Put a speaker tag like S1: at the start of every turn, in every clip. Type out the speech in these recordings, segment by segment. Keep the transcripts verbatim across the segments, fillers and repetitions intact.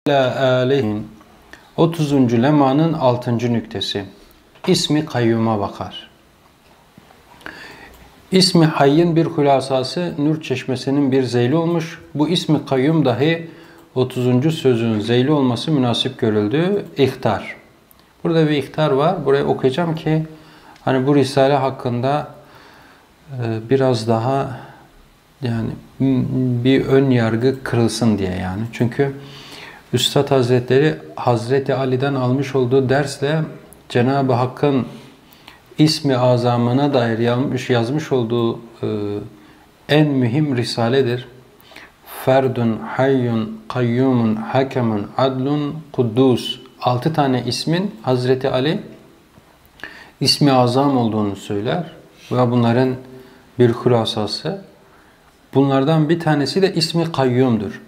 S1: Aleyhin otuzuncu lemanın altıncı nüktesi. İsmi kayyuma bakar. İsmi hayyin bir hülasası Nur Çeşmesi'nin bir zeyli olmuş. Bu ismi kayyum dahi otuzuncu sözün zeyli olması münasip görüldü. İhtar. Burada bir ihtar var. Burayı okuyacağım ki hani bu risale hakkında e, biraz daha yani bir ön yargı kırılsın diye yani. Çünkü Üstad Hazretleri Hazreti Ali'den almış olduğu dersle Cenab-ı Hakk'ın ismi azamına dair yazmış, yazmış olduğu e, en mühim risaledir. Ferdun, hayyun, kayyumun, hakemun, adlun, kuddus. Altı tane ismin Hazreti Ali ismi azam olduğunu söyler ve bunların bir hülasası. Bunlardan bir tanesi de ismi kayyumdur.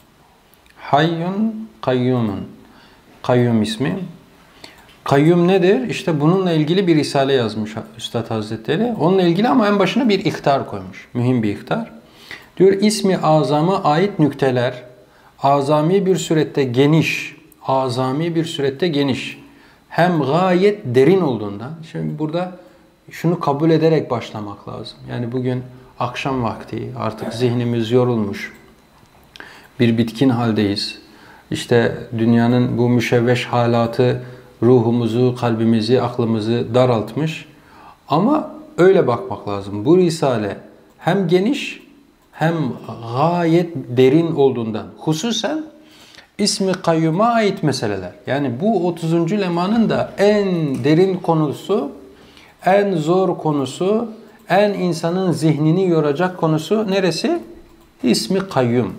S1: Hayyun, kayyumun. Kayyum ismi. Kayyum nedir? İşte bununla ilgili bir risale yazmış Üstad Hazretleri. Onunla ilgili ama en başına bir ihtar koymuş. Mühim bir ihtar. Diyor ismi azama ait nükteler azami bir surette geniş, azami bir surette geniş. Hem gayet derin olduğundan. Şimdi burada şunu kabul ederek başlamak lazım. Yani bugün akşam vakti artık zihnimiz yorulmuş. Bir bitkin haldeyiz. İşte dünyanın bu müşevveş halatı ruhumuzu, kalbimizi, aklımızı daraltmış. Ama öyle bakmak lazım. Bu risale hem geniş hem gayet derin olduğundan. Hususen ismi kayyuma ait meseleler. Yani bu otuzuncu lemanın da en derin konusu, en zor konusu, en insanın zihnini yoracak konusu neresi? İsmi kayyum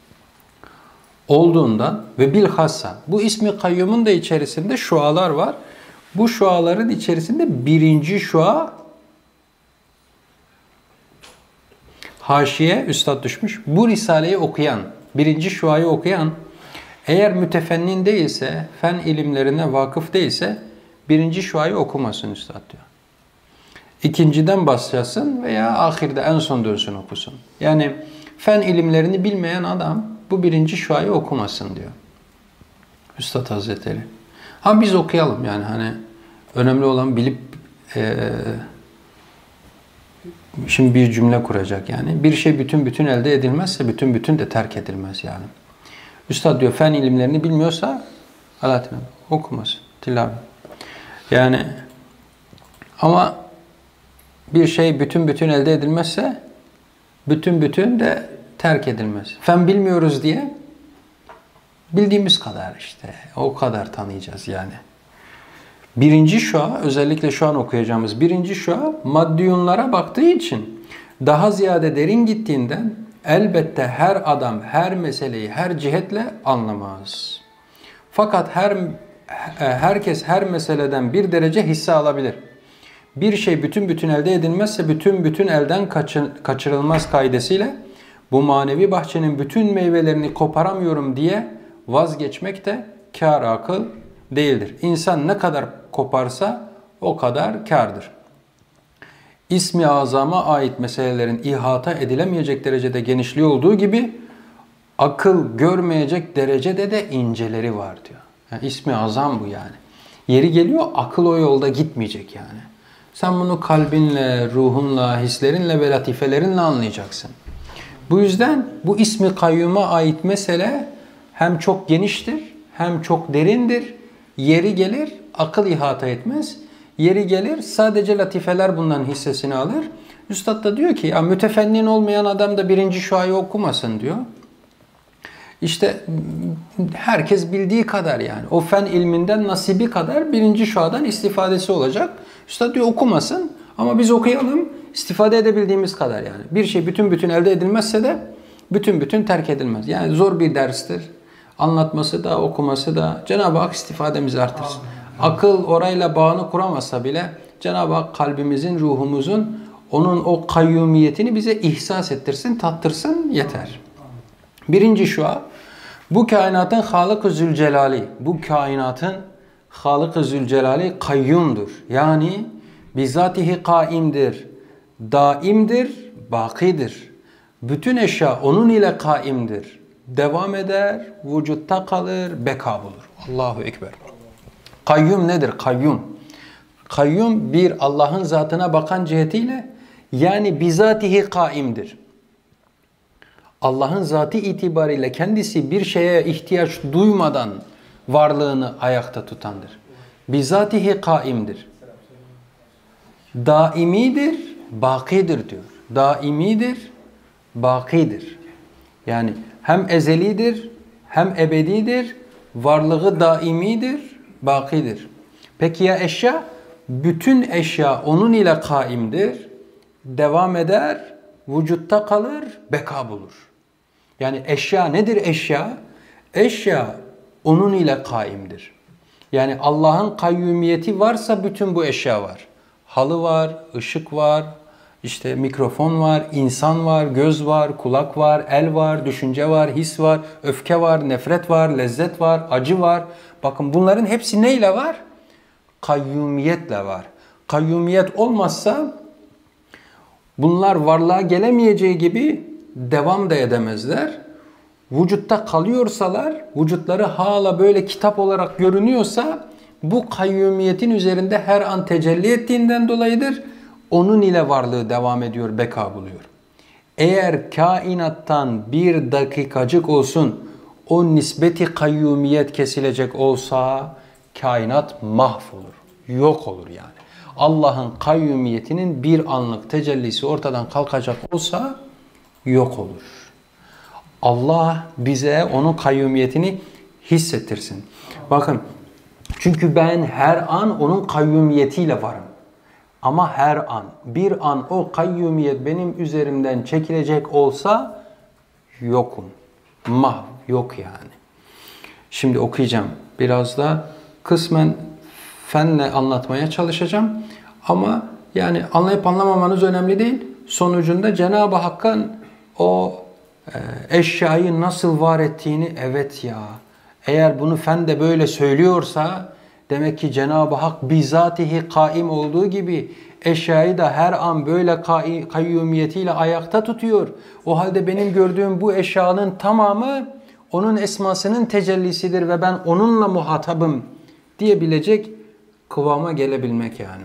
S1: olduğundan ve bilhassa bu ismi kayyumun da içerisinde şualar var. Bu şuaların içerisinde birinci şua haşiye üstad düşmüş. Bu risaleyi okuyan, birinci şuayı okuyan eğer mütefennin değilse, fen ilimlerine vakıf değilse birinci şuayı okumasın üstad diyor. İkinciden başlasın veya ahirde en son dönsün okusun. Yani fen ilimlerini bilmeyen adam bu birinci şuayı okumasın diyor Üstad Hazretleri. Ha biz okuyalım yani hani önemli olan bilip e, şimdi bir cümle kuracak yani. Bir şey bütün bütün elde edilmezse bütün bütün de terk edilmez yani. Üstad diyor fen ilimlerini bilmiyorsa Alaaddin okumasın. Tilavet. Yani ama bir şey bütün bütün elde edilmezse bütün bütün de terk edilmez. Fen bilmiyoruz diye bildiğimiz kadar işte o kadar tanıyacağız yani. Birinci şua özellikle şu an okuyacağımız birinci şua maddiyunlara baktığı için daha ziyade derin gittiğinden elbette her adam her meseleyi her cihetle anlamaz. Fakat her herkes her meseleden bir derece hisse alabilir. Bir şey bütün bütün elde edilmezse bütün bütün elden kaçırılmaz kaidesiyle bu manevi bahçenin bütün meyvelerini koparamıyorum diye vazgeçmek de kâr akıl değildir. İnsan ne kadar koparsa o kadar kârdır. İsmi azama ait meselelerin ihata edilemeyecek derecede genişliği olduğu gibi akıl görmeyecek derecede de inceleri var diyor. Yani ismi azam bu yani. Yeri geliyor akıl o yolda gitmeyecek yani. Sen bunu kalbinle, ruhunla, hislerinle ve latifelerinle anlayacaksın. Bu yüzden bu ismi kayyuma ait mesele hem çok geniştir, hem çok derindir. Yeri gelir, akıl ihata etmez. Yeri gelir, sadece latifeler bundan hissesini alır. Üstad da diyor ki, ya mütefennin olmayan adam da birinci şuayı okumasın diyor. İşte herkes bildiği kadar yani. O fen ilminden nasibi kadar birinci şuadan istifadesi olacak. Üstad diyor okumasın ama biz okuyalım. İstifade edebildiğimiz kadar yani. Bir şey bütün bütün elde edilmezse de bütün bütün terk edilmez. Yani zor bir derstir. Anlatması da okuması da Cenab-ı Hak istifademizi artırsın. Akıl orayla bağını kuramasa bile Cenab-ı Hak kalbimizin, ruhumuzun onun o kayyumiyetini bize ihsas ettirsin, tattırsın yeter. Birinci şua bu kainatın Halık-ı Zülcelali, bu kainatın Halık-ı Zülcelali kayyumdur. Yani bizatihi kaimdir, daimdir, bakidir. Bütün eşya onun ile kaimdir. devam eder, vücutta kalır, beka bulur. Allahu Ekber. Kayyum nedir? Kayyum. Kayyum bir Allah'ın zatına bakan cihetiyle yani bizatihi kaimdir. Allah'ın zatı itibariyle kendisi bir şeye ihtiyaç duymadan varlığını ayakta tutandır. Bizatihi kaimdir. Daimidir, bakidir diyor. Daimidir, bakidir. Yani hem ezelidir, hem ebedidir, varlığı daimidir, bakidir. Peki ya eşya? Bütün eşya onun ile kaimdir, devam eder, vücutta kalır, beka bulur. Yani eşya nedir eşya? Eşya onun ile kaimdir. Yani Allah'ın kayyumiyeti varsa bütün bu eşya var. Halı var, ışık var, işte mikrofon var, insan var, göz var, kulak var, el var, düşünce var, his var, öfke var, nefret var, lezzet var, acı var. Bakın bunların hepsi neyle var? Kayyumiyetle var. Kayyumiyet olmazsa bunlar varlığa gelemeyeceği gibi devam da edemezler. Vücutta kalıyorsalar, vücutları hala böyle kitap olarak görünüyorsa bu kayyumiyetin üzerinde her an tecelli ettiğinden dolayıdır. Onun ile varlığı devam ediyor, beka buluyor. Eğer kainattan bir dakikacık olsun o nisbeti kayyumiyet kesilecek olsa kainat mahvolur, yok olur yani. Allah'ın kayyumiyetinin bir anlık tecellisi ortadan kalkacak olsa yok olur. Allah bize onun kayyumiyetini hissettirsin. Bakın, çünkü ben her an onun kayyumiyetiyle varım. Ama her an, bir an o kayyumiyet benim üzerimden çekilecek olsa yokum. Mahv, yok yani. Şimdi okuyacağım. Biraz da kısmen fenle anlatmaya çalışacağım. Ama yani anlayıp anlamamanız önemli değil. Sonucunda Cenab-ı Hakk'ın o e, eşyayı nasıl var ettiğini, evet ya, eğer bunu fen de böyle söylüyorsa demek ki Cenab-ı Hak bizatihi kaim olduğu gibi eşyayı da her an böyle kayyumiyetiyle ayakta tutuyor. O halde benim gördüğüm bu eşyanın tamamı onun esmasının tecellisidir ve ben onunla muhatabım diyebilecek kıvama gelebilmek yani.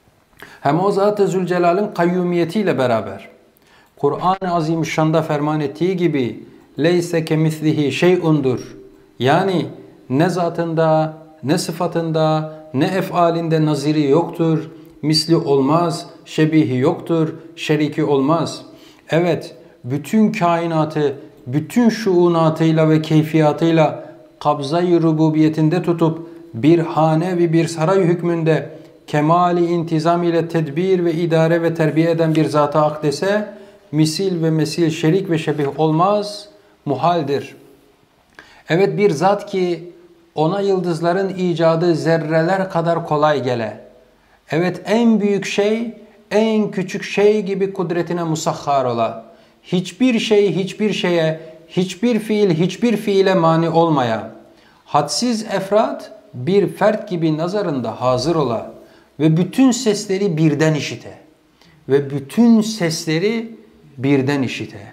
S1: Hem o Zat-ı Zülcelal'in kayyumiyetiyle beraber Kur'an-ı Azimüşşan'da ferman ettiği gibi leyse kemislihi şey'undur. Yani ne zatında, ne sıfatında, ne efalinde naziri yoktur, misli olmaz, şebihi yoktur, şeriki olmaz. Evet, bütün kainatı, bütün şuunatıyla ve keyfiyatıyla kabza-i rububiyetinde tutup bir hane ve bir saray hükmünde kemali intizam ile tedbir ve idare ve terbiye eden bir zata akdese misil ve mesil, şerik ve şebih olmaz, muhaldir. Evet, bir zat ki ona yıldızların icadı zerreler kadar kolay gele. Evet, en büyük şey, en küçük şey gibi kudretine musahhar ola. Hiçbir şey, hiçbir şeye, hiçbir fiil, hiçbir fiile mani olmaya. Hadsiz efrat bir fert gibi nazarında hazır ola. Ve bütün sesleri birden işite. Ve bütün sesleri birden işite.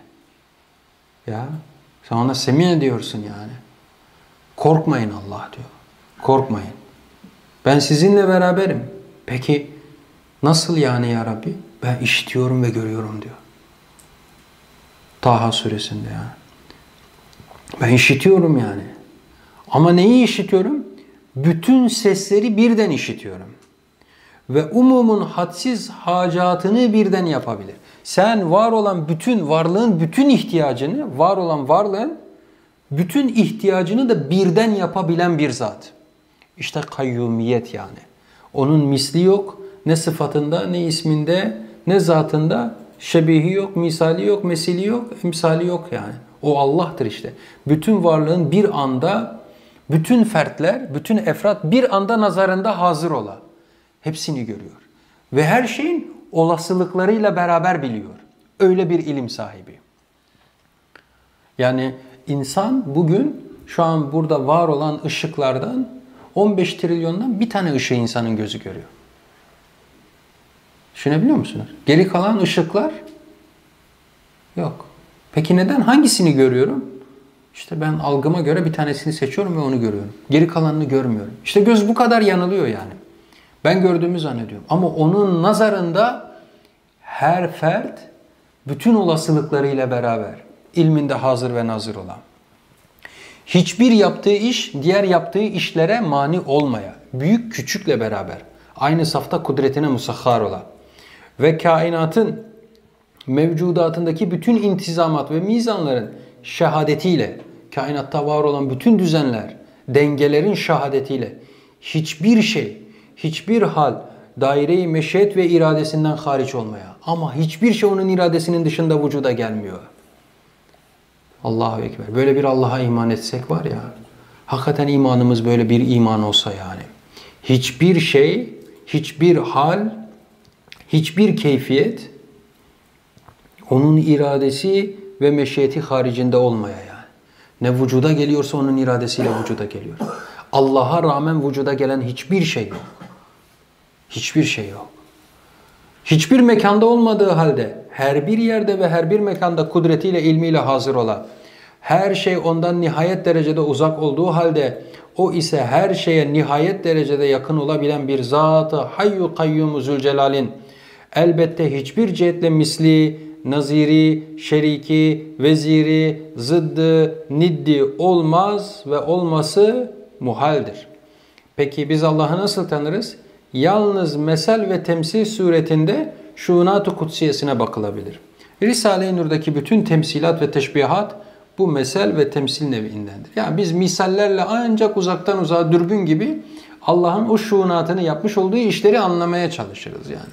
S1: Ya, sen ona semin diyorsun yani. Korkmayın Allah diyor. Korkmayın. Ben sizinle beraberim. Peki nasıl yani ya Rabbi? Ben işitiyorum ve görüyorum diyor. Taha suresinde ya. Ben işitiyorum yani. Ama neyi işitiyorum? Bütün sesleri birden işitiyorum. Ve umumun hadsiz hacatını birden yapabilir. Sen var olan bütün varlığın bütün ihtiyacını, var olan varlığın bütün ihtiyacını da birden yapabilen bir zat. İşte kayyumiyet yani. Onun misli yok. Ne sıfatında, ne isminde, ne zatında. Şebihi yok, misali yok, mesili yok, emsali yok yani. O Allah'tır işte. Bütün varlığın bir anda, bütün fertler, bütün efrat bir anda nazarında hazır ola. Hepsini görüyor. Ve her şeyin olasılıklarıyla beraber biliyor. Öyle bir ilim sahibi. Yani insan bugün şu an burada var olan ışıklardan on beş trilyondan bir tane ışığı insanın gözü görüyor. Düşünebiliyor musunuz? Geri kalan ışıklar yok. Peki neden? Hangisini görüyorum? İşte ben algıma göre bir tanesini seçiyorum ve onu görüyorum. Geri kalanını görmüyorum. İşte göz bu kadar yanılıyor yani. Ben gördüğümü zannediyorum. Ama onun nazarında her fert bütün olasılıklarıyla beraber ilminde hazır ve nazır olan. Hiçbir yaptığı iş diğer yaptığı işlere mani olmaya, büyük küçükle beraber aynı safta kudretine musahhar ola ve kainatın mevcudatındaki bütün intizamat ve mizanların şehadetiyle, kainatta var olan bütün düzenler, dengelerin şehadetiyle hiçbir şey, hiçbir hal daire-i meşiyet ve iradesinden hariç olmaya, ama hiçbir şey onun iradesinin dışında vücuda gelmiyor. Allahu Ekber. Böyle bir Allah'a iman etsek var ya, hakikaten imanımız böyle bir iman olsa yani. Hiçbir şey, hiçbir hal, hiçbir keyfiyet onun iradesi ve meşiyeti haricinde olmaya yani. Ne vücuda geliyorsa onun iradesiyle vücuda geliyor. Allah'a rağmen vücuda gelen hiçbir şey yok. Hiçbir şey yok. Hiçbir mekanda olmadığı halde her bir yerde ve her bir mekanda kudretiyle, ilmiyle hazır olan, her şey ondan nihayet derecede uzak olduğu halde o ise her şeye nihayet derecede yakın olabilen bir zat-ı Hayyu Kayyum Zülcelal'in elbette hiçbir cihetle misli, naziri, şeriki, veziri, zıddı, niddi olmaz ve olması muhaldir. Peki biz Allah'ı nasıl tanırız? Yalnız mesel ve temsil suretinde şuunat-ı kutsiyesine bakılabilir. Risale-i Nur'daki bütün temsilat ve teşbihat bu mesel ve temsil nevindendir. Yani biz misallerle ancak uzaktan uzağa dürbün gibi Allah'ın o şuunatını yapmış olduğu işleri anlamaya çalışırız yani.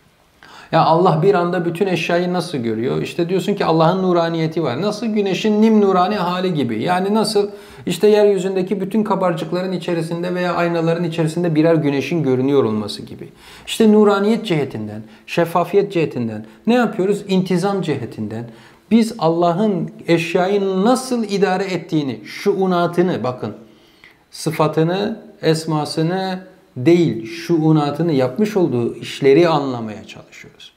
S1: Ya Allah bir anda bütün eşyayı nasıl görüyor? İşte diyorsun ki Allah'ın nuraniyeti var. Nasıl? Güneşin nim nurani hali gibi. Yani nasıl? İşte yeryüzündeki bütün kabarcıkların içerisinde veya aynaların içerisinde birer güneşin görünüyor olması gibi. İşte nuraniyet cihetinden, şeffafiyet cihetinden ne yapıyoruz? İntizam cihetinden. Biz Allah'ın eşyayı nasıl idare ettiğini, şuunatını bakın, sıfatını, esmasını değil, şuunatını yapmış olduğu işleri anlamaya çalışıyoruz.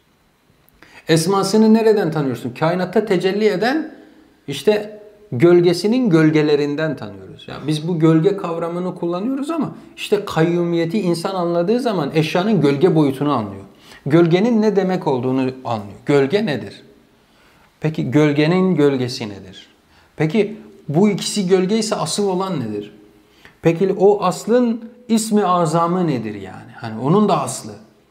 S1: Esmasını nereden tanıyorsun? Kainatta tecelli eden işte gölgesinin gölgelerinden tanıyoruz. Yani biz bu gölge kavramını kullanıyoruz ama işte kayyumiyeti insan anladığı zaman eşyanın gölge boyutunu anlıyor. Gölgenin ne demek olduğunu anlıyor. Gölge nedir? Peki gölgenin gölgesi nedir? Peki bu ikisi gölge ise asıl olan nedir? Peki o aslın ismi azamı nedir yani? Hani onun da aslı.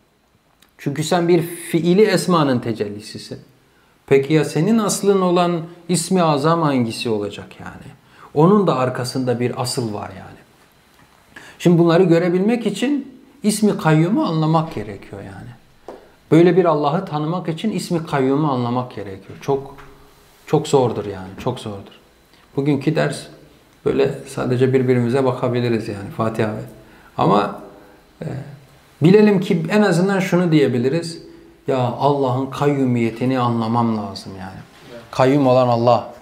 S1: Çünkü sen bir fiili esmanın tecellisisin. Peki ya senin aslın olan ismi azam hangisi olacak yani? Onun da arkasında bir asıl var yani. Şimdi bunları görebilmek için ismi kayyumu anlamak gerekiyor yani. Böyle bir Allah'ı tanımak için ismi kayyumu anlamak gerekiyor. Çok çok zordur yani, çok zordur. Bugünkü ders böyle sadece birbirimize bakabiliriz yani Fatih abi. Ama e, bilelim ki en azından şunu diyebiliriz. Ya Allah'ın kayyumiyetini anlamam lazım yani. Kayyum olan Allah.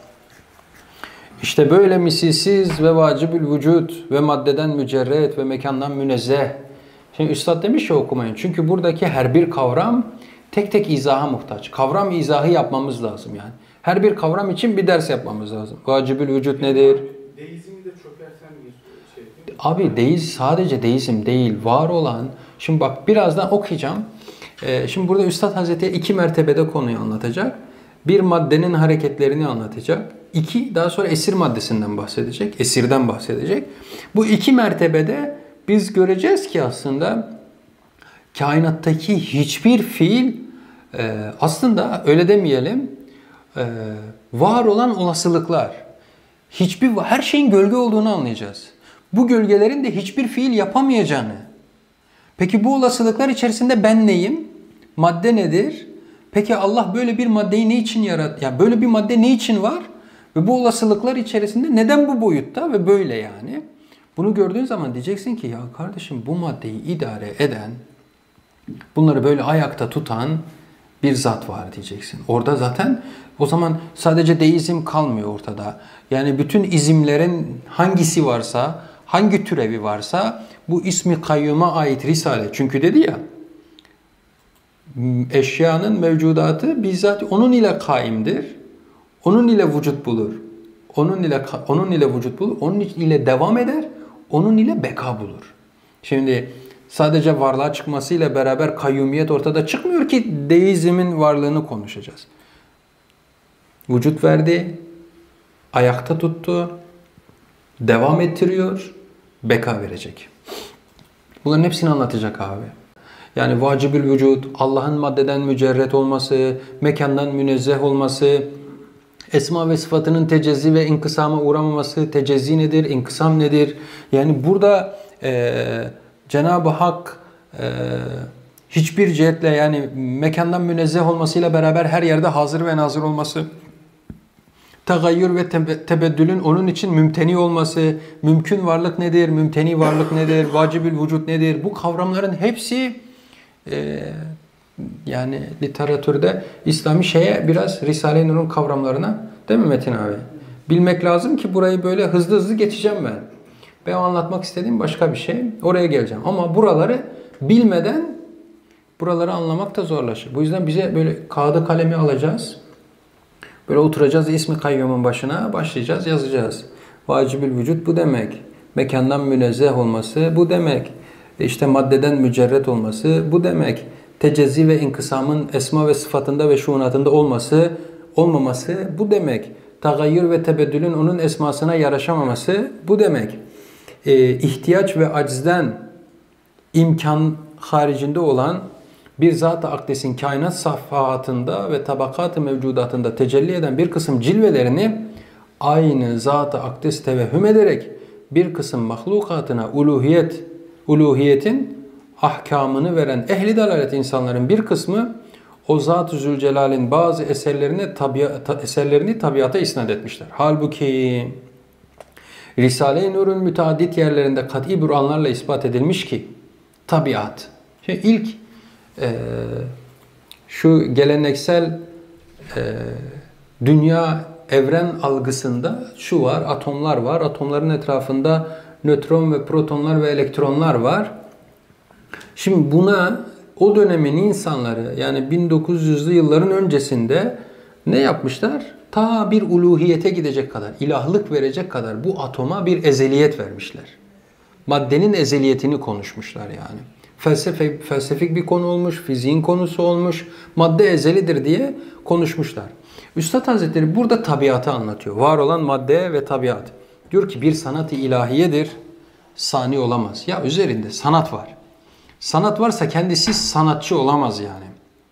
S1: İşte böyle misilsiz ve vacibül vücut ve maddeden mücerret ve mekandan münezzeh. Şimdi Üstad demiş ya okumayın. Çünkü buradaki her bir kavram tek tek izaha muhtaç. Kavram izahı yapmamız lazım yani. Her bir kavram için bir ders yapmamız lazım. Vacibül vücut nedir?
S2: Deizmi de çökersen bir şey değil mi?
S1: Abi deiz sadece deizm değil. Var olan. Şimdi bak birazdan okuyacağım. Ee, şimdi burada Üstad Hazretleri iki mertebede konuyu anlatacak. Bir maddenin hareketlerini anlatacak. İki daha sonra esir maddesinden bahsedecek. Esirden bahsedecek. Bu iki mertebede biz göreceğiz ki aslında kainattaki hiçbir fiil e, aslında öyle demeyelim e, var olan olasılıklar. Hiçbir her şeyin gölge olduğunu anlayacağız. Bu gölgelerin de hiçbir fiil yapamayacağını. Peki bu olasılıklar içerisinde ben neyim? Madde nedir? Peki Allah böyle bir maddeyi ne için yarattı? Ya böyle bir madde ne için var? Ve bu olasılıklar içerisinde neden bu boyutta ve böyle yani? Bunu gördüğün zaman diyeceksin ki ya kardeşim bu maddeyi idare eden, bunları böyle ayakta tutan bir zat var diyeceksin. Orada zaten o zaman sadece deizm kalmıyor ortada. Yani bütün izimlerin hangisi varsa, hangi türevi varsa bu ismi kayyuma ait risale. Çünkü dedi ya eşyanın mevcudatı bizzat onun ile kaimdir. Onun ile vücut bulur. Onun ile onun ile vücut bulur, onun ile devam eder, onun ile beka bulur. Şimdi sadece varlığa çıkmasıyla beraber kayyumiyet ortada çıkmıyor ki deizmin varlığını konuşacağız. Vücut verdi, ayakta tuttu, devam ettiriyor, beka verecek. Bunların hepsini anlatacak abi. Yani vacibül vücut, Allah'ın maddeden mücerret olması, mekandan münezzeh olması, esma ve sıfatının tecezzi ve inkısama uğramaması, tecezzi nedir, inkısam nedir? Yani burada e, Cenab-ı Hak e, hiçbir cihetle yani mekandan münezzeh olmasıyla beraber her yerde hazır ve nazır olması, tagayyür ve tebeddülün onun için mümteni olması, mümkün varlık nedir, mümteni varlık nedir, vacibül vücut nedir? Bu kavramların hepsi e, yani literatürde İslami şeye biraz Risale-i Nur'un kavramlarına, değil mi Metin abi? Bilmek lazım ki burayı böyle hızlı hızlı geçeceğim ben. Ben anlatmak istediğim başka bir şey. Oraya geleceğim. Ama buraları bilmeden buraları anlamak da zorlaşır. Bu yüzden bize böyle kağıdı kalemi alacağız. Böyle oturacağız ismi kayyumun başına, başlayacağız, yazacağız. Vacibül vücut bu demek. Mekandan münezzeh olması bu demek. İşte maddeden mücerret olması bu demek. Tecezzi ve inkısamın esma ve sıfatında ve şuunatında olması, olmaması bu demek. Tagayyür ve tebeddülün onun esmasına yaraşamaması bu demek. Ee, ihtiyaç ve acizden imkan haricinde olan bir zat-ı akdesin kainat safhatında ve tabakat-ı mevcudatında tecelli eden bir kısım cilvelerini aynı zat-ı akdes tevehhüm ederek bir kısım mahlukatına uluhiyet, uluhiyetin ahkamını veren ehli dalalet insanların bir kısmı o Zat-ı Zülcelal'in bazı eserlerine tabiat, eserlerini tabiata isnat etmişler. Halbuki Risale-i Nur'un müteaddit yerlerinde kat'i bürhanlarla ispat edilmiş ki tabiat. Şimdi ilk e, şu geleneksel e, dünya evren algısında şu var, atomlar var. Atomların etrafında nötron ve protonlar ve elektronlar var. Şimdi buna o dönemin insanları yani bin dokuz yüzlü yılların öncesinde ne yapmışlar? Ta bir uluhiyete gidecek kadar, ilahlık verecek kadar bu atoma bir ezeliyet vermişler. Maddenin ezeliyetini konuşmuşlar yani. Felsefe, felsefik bir konu olmuş, fiziğin konusu olmuş, madde ezelidir diye konuşmuşlar. Üstad Hazretleri burada tabiatı anlatıyor. Var olan madde ve tabiat. Diyor ki bir sanat-ı ilahiyedir, sani olamaz. Ya üzerinde sanat var. Sanat varsa kendisi sanatçı olamaz yani.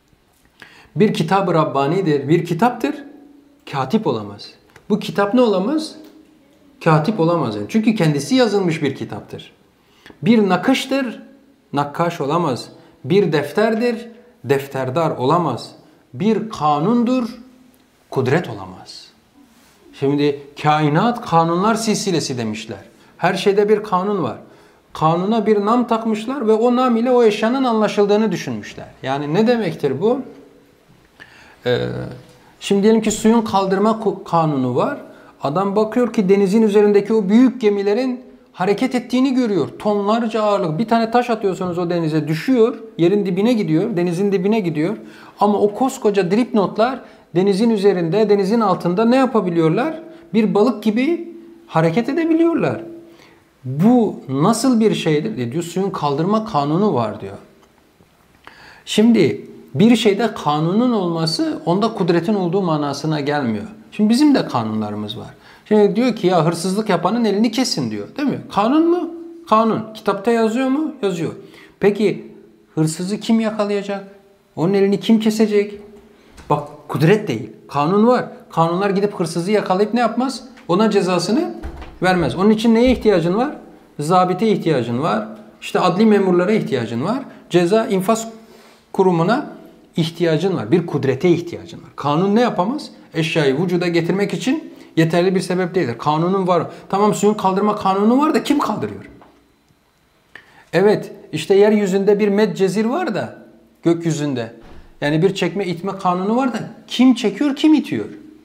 S1: Bir kitab-ı Rabbani'dir, bir kitaptır, katip olamaz. Bu kitap ne olamaz? Katip olamaz yani. Çünkü kendisi yazılmış bir kitaptır. Bir nakıştır, nakkaş olamaz. Bir defterdir, defterdar olamaz. Bir kanundur, kudret olamaz. Şimdi kainat kanunlar silsilesi demişler. Her şeyde bir kanun var. Kanuna bir nam takmışlar ve o nam ile o eşyanın anlaşıldığını düşünmüşler. Yani ne demektir bu? Ee, şimdi diyelim ki suyun kaldırma kanunu var. Adam bakıyor ki denizin üzerindeki o büyük gemilerin hareket ettiğini görüyor. Tonlarca ağırlık. Bir tane taş atıyorsanız o denize düşüyor. Yerin dibine gidiyor. Denizin dibine gidiyor. Ama o koskoca dipnotlar denizin üzerinde, denizin altında ne yapabiliyorlar? Bir balık gibi hareket edebiliyorlar. Bu nasıl bir şeydir? Diyor suyun kaldırma kanunu var diyor. Şimdi bir şeyde kanunun olması onda kudretin olduğu manasına gelmiyor. Şimdi bizim de kanunlarımız var. Şimdi diyor ki ya hırsızlık yapanın elini kesin diyor. Değil mi? Kanun mu? Kanun. Kitapta yazıyor mu? Yazıyor. Peki hırsızı kim yakalayacak? Onun elini kim kesecek? Bak kudret değil. Kanun var. Kanunlar gidip hırsızı yakalayıp ne yapmaz? Ona cezasını vermez. Onun için neye ihtiyacın var? Zabite ihtiyacın var. İşte adli memurlara ihtiyacın var. Ceza infaz kurumuna ihtiyacın var. Bir kudrete ihtiyacın var. Kanun ne yapamaz? Eşyayı vücuda getirmek için yeterli bir sebep değildir. Kanunun var. Tamam suyun kaldırma kanunu var da kim kaldırıyor? Evet işte yeryüzünde bir medcezir var da gökyüzünde. Yani bir çekme itme kanunu var da kim çekiyor kim itiyor?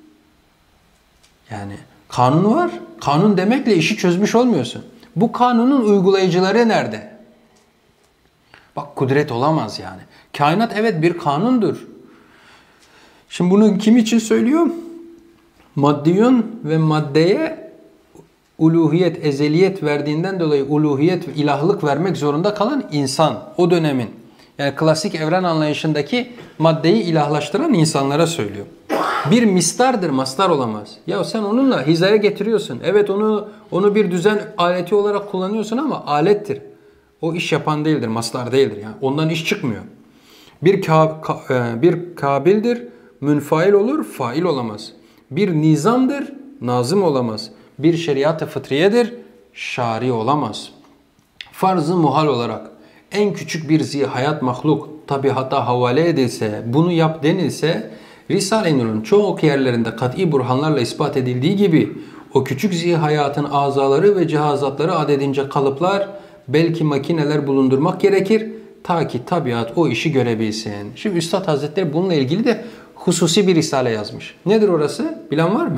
S1: Yani kanun var. Kanun demekle işi çözmüş olmuyorsun. Bu kanunun uygulayıcıları nerede? Bak kudret olamaz yani. Kainat evet bir kanundur. Şimdi bunu kim için söylüyor? Maddiyun ve maddeye uluhiyet, ezeliyet verdiğinden dolayı uluhiyet ve ilahlık vermek zorunda kalan insan o dönemin. Yani klasik evren anlayışındaki maddeyi ilahlaştıran insanlara söylüyor. Bir mistardır, mastar olamaz. Ya sen onunla hizaya getiriyorsun. Evet onu onu bir düzen aleti olarak kullanıyorsun ama alettir. O iş yapan değildir, mastar değildir. Yani ondan iş çıkmıyor. Bir ka, ka, bir kabildir, münfail olur, fail olamaz. Bir nizamdır, nazım olamaz. Bir şeriat-ı fıtriyedir, şari olamaz. Farz-ı muhal olarak en küçük bir zihayat mahluk tabiata havale edilse, bunu yap denilse, Risale-i Nur'un çok yerlerinde kat'i burhanlarla ispat edildiği gibi o küçük zihayatın azaları ve cihazatları adedince kalıplar, belki makineler bulundurmak gerekir ta ki tabiat o işi görebilsin. Şimdi Üstad Hazretleri bununla ilgili de hususi bir risale yazmış. Nedir orası? Bilen var mı?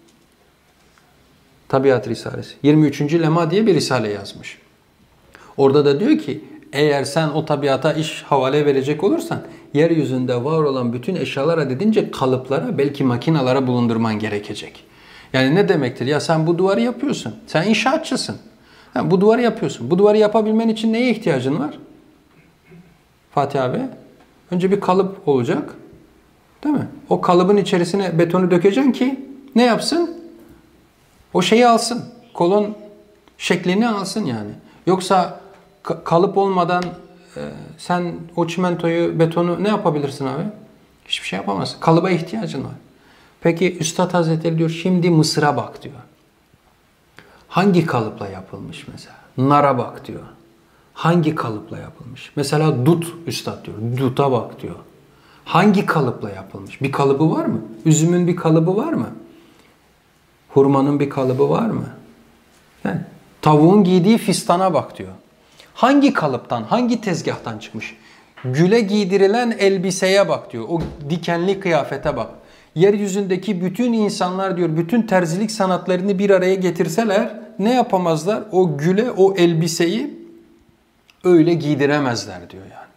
S1: Tabiat Risalesi. yirmi üçüncü lema diye bir risale yazmış. Orada da diyor ki eğer sen o tabiata iş havale verecek olursan yeryüzünde var olan bütün eşyalar adedince kalıplara belki makinalara bulundurman gerekecek. Yani ne demektir? Ya sen bu duvarı yapıyorsun. Sen inşaatçısın. Ha, bu duvarı yapıyorsun. Bu duvarı yapabilmen için neye ihtiyacın var? Fatih abi. Önce bir kalıp olacak. Değil mi? O kalıbın içerisine betonu dökeceksin ki ne yapsın? O şeyi alsın. Kolon şeklini alsın yani. Yoksa kalıp olmadan e, sen o çimentoyu, betonu ne yapabilirsin abi? Hiçbir şey yapamazsın. Kalıba ihtiyacın var. Peki Üstad Hazretleri diyor şimdi Mısır'a bak diyor. Hangi kalıpla yapılmış mesela? Nara bak diyor. Hangi kalıpla yapılmış? Mesela dut Üstad diyor. Duta bak diyor. Hangi kalıpla yapılmış? Bir kalıbı var mı? Üzümün bir kalıbı var mı? Hurmanın bir kalıbı var mı? Yani tavuğun giydiği fistana bak diyor. Hangi kalıptan, hangi tezgahtan çıkmış? Güle giydirilen elbiseye bak diyor. O dikenli kıyafete bak. Yeryüzündeki bütün insanlar diyor, bütün terzilik sanatlarını bir araya getirseler ne yapamazlar? O güle, o elbiseyi öyle giydiremezler diyor yani.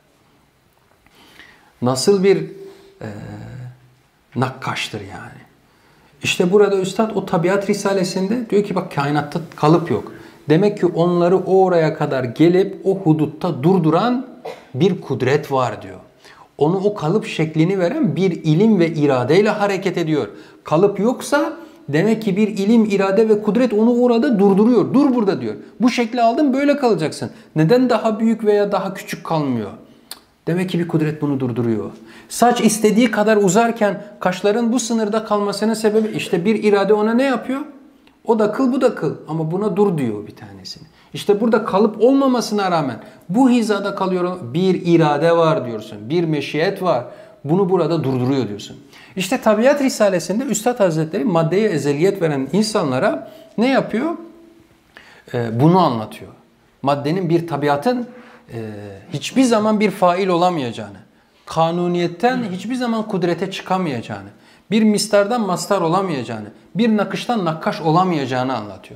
S1: Nasıl bir e, nakkaştır yani. İşte burada Üstad o tabiat risalesinde diyor ki bak kainatta kalıp yok. Demek ki onları oraya kadar gelip o hudutta durduran bir kudret var diyor. Onu o kalıp şeklini veren bir ilim ve iradeyle hareket ediyor. Kalıp yoksa demek ki bir ilim, irade ve kudret onu orada durduruyor. Dur burada diyor. Bu şekli aldın böyle kalacaksın. Neden daha büyük veya daha küçük kalmıyor? Demek ki bir kudret bunu durduruyor. Saç istediği kadar uzarken kaşların bu sınırda kalmasının sebebi işte bir irade ona ne yapıyor? O da kıl bu da kıl ama buna dur diyor bir tanesini. İşte burada kalıp olmamasına rağmen bu hizada kalıyor bir irade var diyorsun. Bir meşiyet var. Bunu burada durduruyor diyorsun. İşte Tabiat Risalesi'nde Üstad Hazretleri maddeye ezeliyet veren insanlara ne yapıyor? Ee, bunu anlatıyor. Maddenin bir tabiatın e, hiçbir zaman bir fail olamayacağını, kanuniyetten hiçbir zaman kudrete çıkamayacağını, bir mistardan mastar olamayacağını, bir nakıştan nakkaş olamayacağını anlatıyor.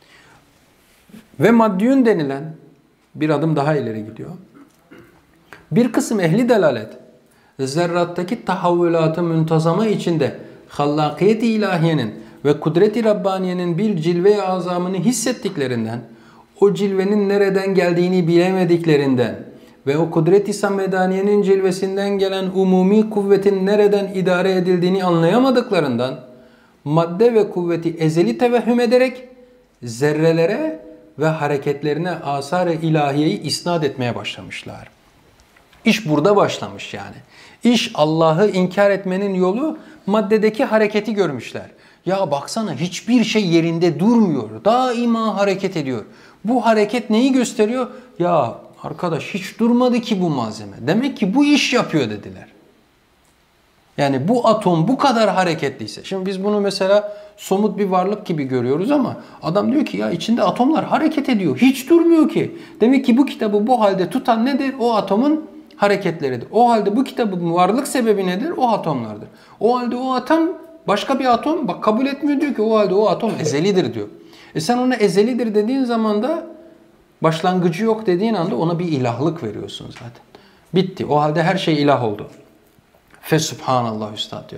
S1: Ve maddiyun denilen bir adım daha ileri gidiyor. Bir kısım ehli delalet, zerrattaki tahavvülatı müntazama içinde hallakiyet-i ilahiyenin ve kudret-i Rabbaniye'nin bir cilve-i azamını hissettiklerinden, o cilvenin nereden geldiğini bilemediklerinden ve o kudret-i Sammedaniye'nin cilvesinden gelen umumi kuvvetin nereden idare edildiğini anlayamadıklarından, madde ve kuvveti ezeli tevehhüm ederek zerrelere ve hareketlerine asar-ı ilahiyeyi isnat etmeye başlamışlar. İş burada başlamış yani. İş Allah'ı inkar etmenin yolu maddedeki hareketi görmüşler. Ya baksana hiçbir şey yerinde durmuyor. Daima hareket ediyor. Bu hareket neyi gösteriyor? Ya arkadaş hiç durmadı ki bu malzeme. Demek ki bu iş yapıyor dediler. Yani bu atom bu kadar hareketliyse. Şimdi biz bunu mesela somut bir varlık gibi görüyoruz ama adam diyor ki ya içinde atomlar hareket ediyor. Hiç durmuyor ki. Demek ki bu kitabı bu halde tutan nedir? O atomun hareketleridir. O halde bu kitabın varlık sebebi nedir? O atomlardır. O halde o atom başka bir atom bak kabul etmiyor diyor ki o halde o atom ezelidir diyor. E sen ona ezelidir dediğin zaman da başlangıcı yok dediğin anda ona bir ilahlık veriyorsun zaten. Bitti. O halde her şey ilah oldu. Fesubhanallah Üstad diyor.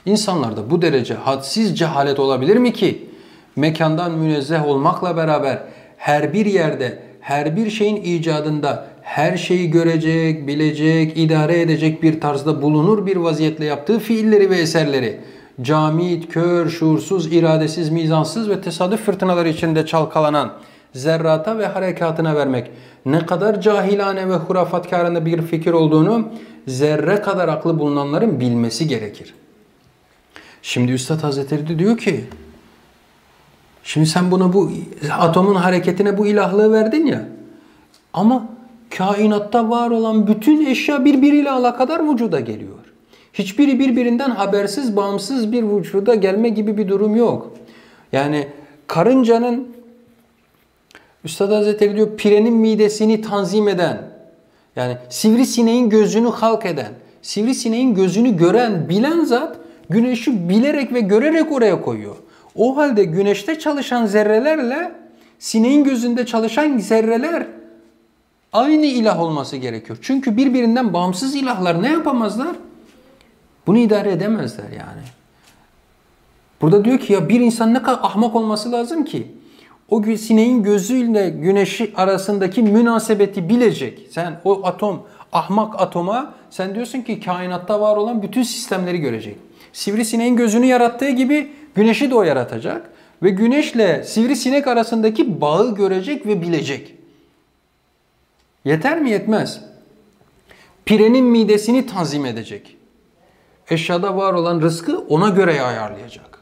S1: İnsanlarda bu derece hadsiz cehalet olabilir mi ki? Mekandan münezzeh olmakla beraber her bir yerde, her bir şeyin icadında her şeyi görecek, bilecek, idare edecek bir tarzda bulunur bir vaziyetle yaptığı fiilleri ve eserleri camit, kör, şuursuz, iradesiz, mizansız ve tesadüf fırtınaları içinde çalkalanan zerrata ve harekatına vermek ne kadar cahilane ve hurafatkarane bir fikir olduğunu zerre kadar aklı bulunanların bilmesi gerekir. Şimdi Üstad Hazretleri de diyor ki, şimdi sen buna bu atomun hareketine bu ilahlığı verdin ya, ama kainatta var olan bütün eşya birbiriyle alakadar vücuda geliyor. Hiçbiri birbirinden habersiz, bağımsız bir vücuda gelme gibi bir durum yok. Yani karıncanın, Üstad Hazretleri diyor, pirenin midesini tanzim eden, yani sivrisineğin gözünü halk eden, sivrisineğin gözünü gören, bilen zat güneşi bilerek ve görerek oraya koyuyor. O halde güneşte çalışan zerrelerle sineğin gözünde çalışan zerreler aynı ilah olması gerekiyor. Çünkü birbirinden bağımsız ilahlar ne yapamazlar? Bunu idare edemezler yani. Burada diyor ki ya bir insan ne kadar ahmak olması lazım ki o sineğin gözüyle güneşi arasındaki münasebeti bilecek. Sen o atom, ahmak atoma sen diyorsun ki kainatta var olan bütün sistemleri görecek. Sivrisineğin gözünü yarattığı gibi güneşi de o yaratacak. Ve güneşle sivrisinek arasındaki bağı görecek ve bilecek. Yeter mi? Yetmez. Pirenin midesini tanzim edecek. Eşyada var olan rızkı ona göre ayarlayacak.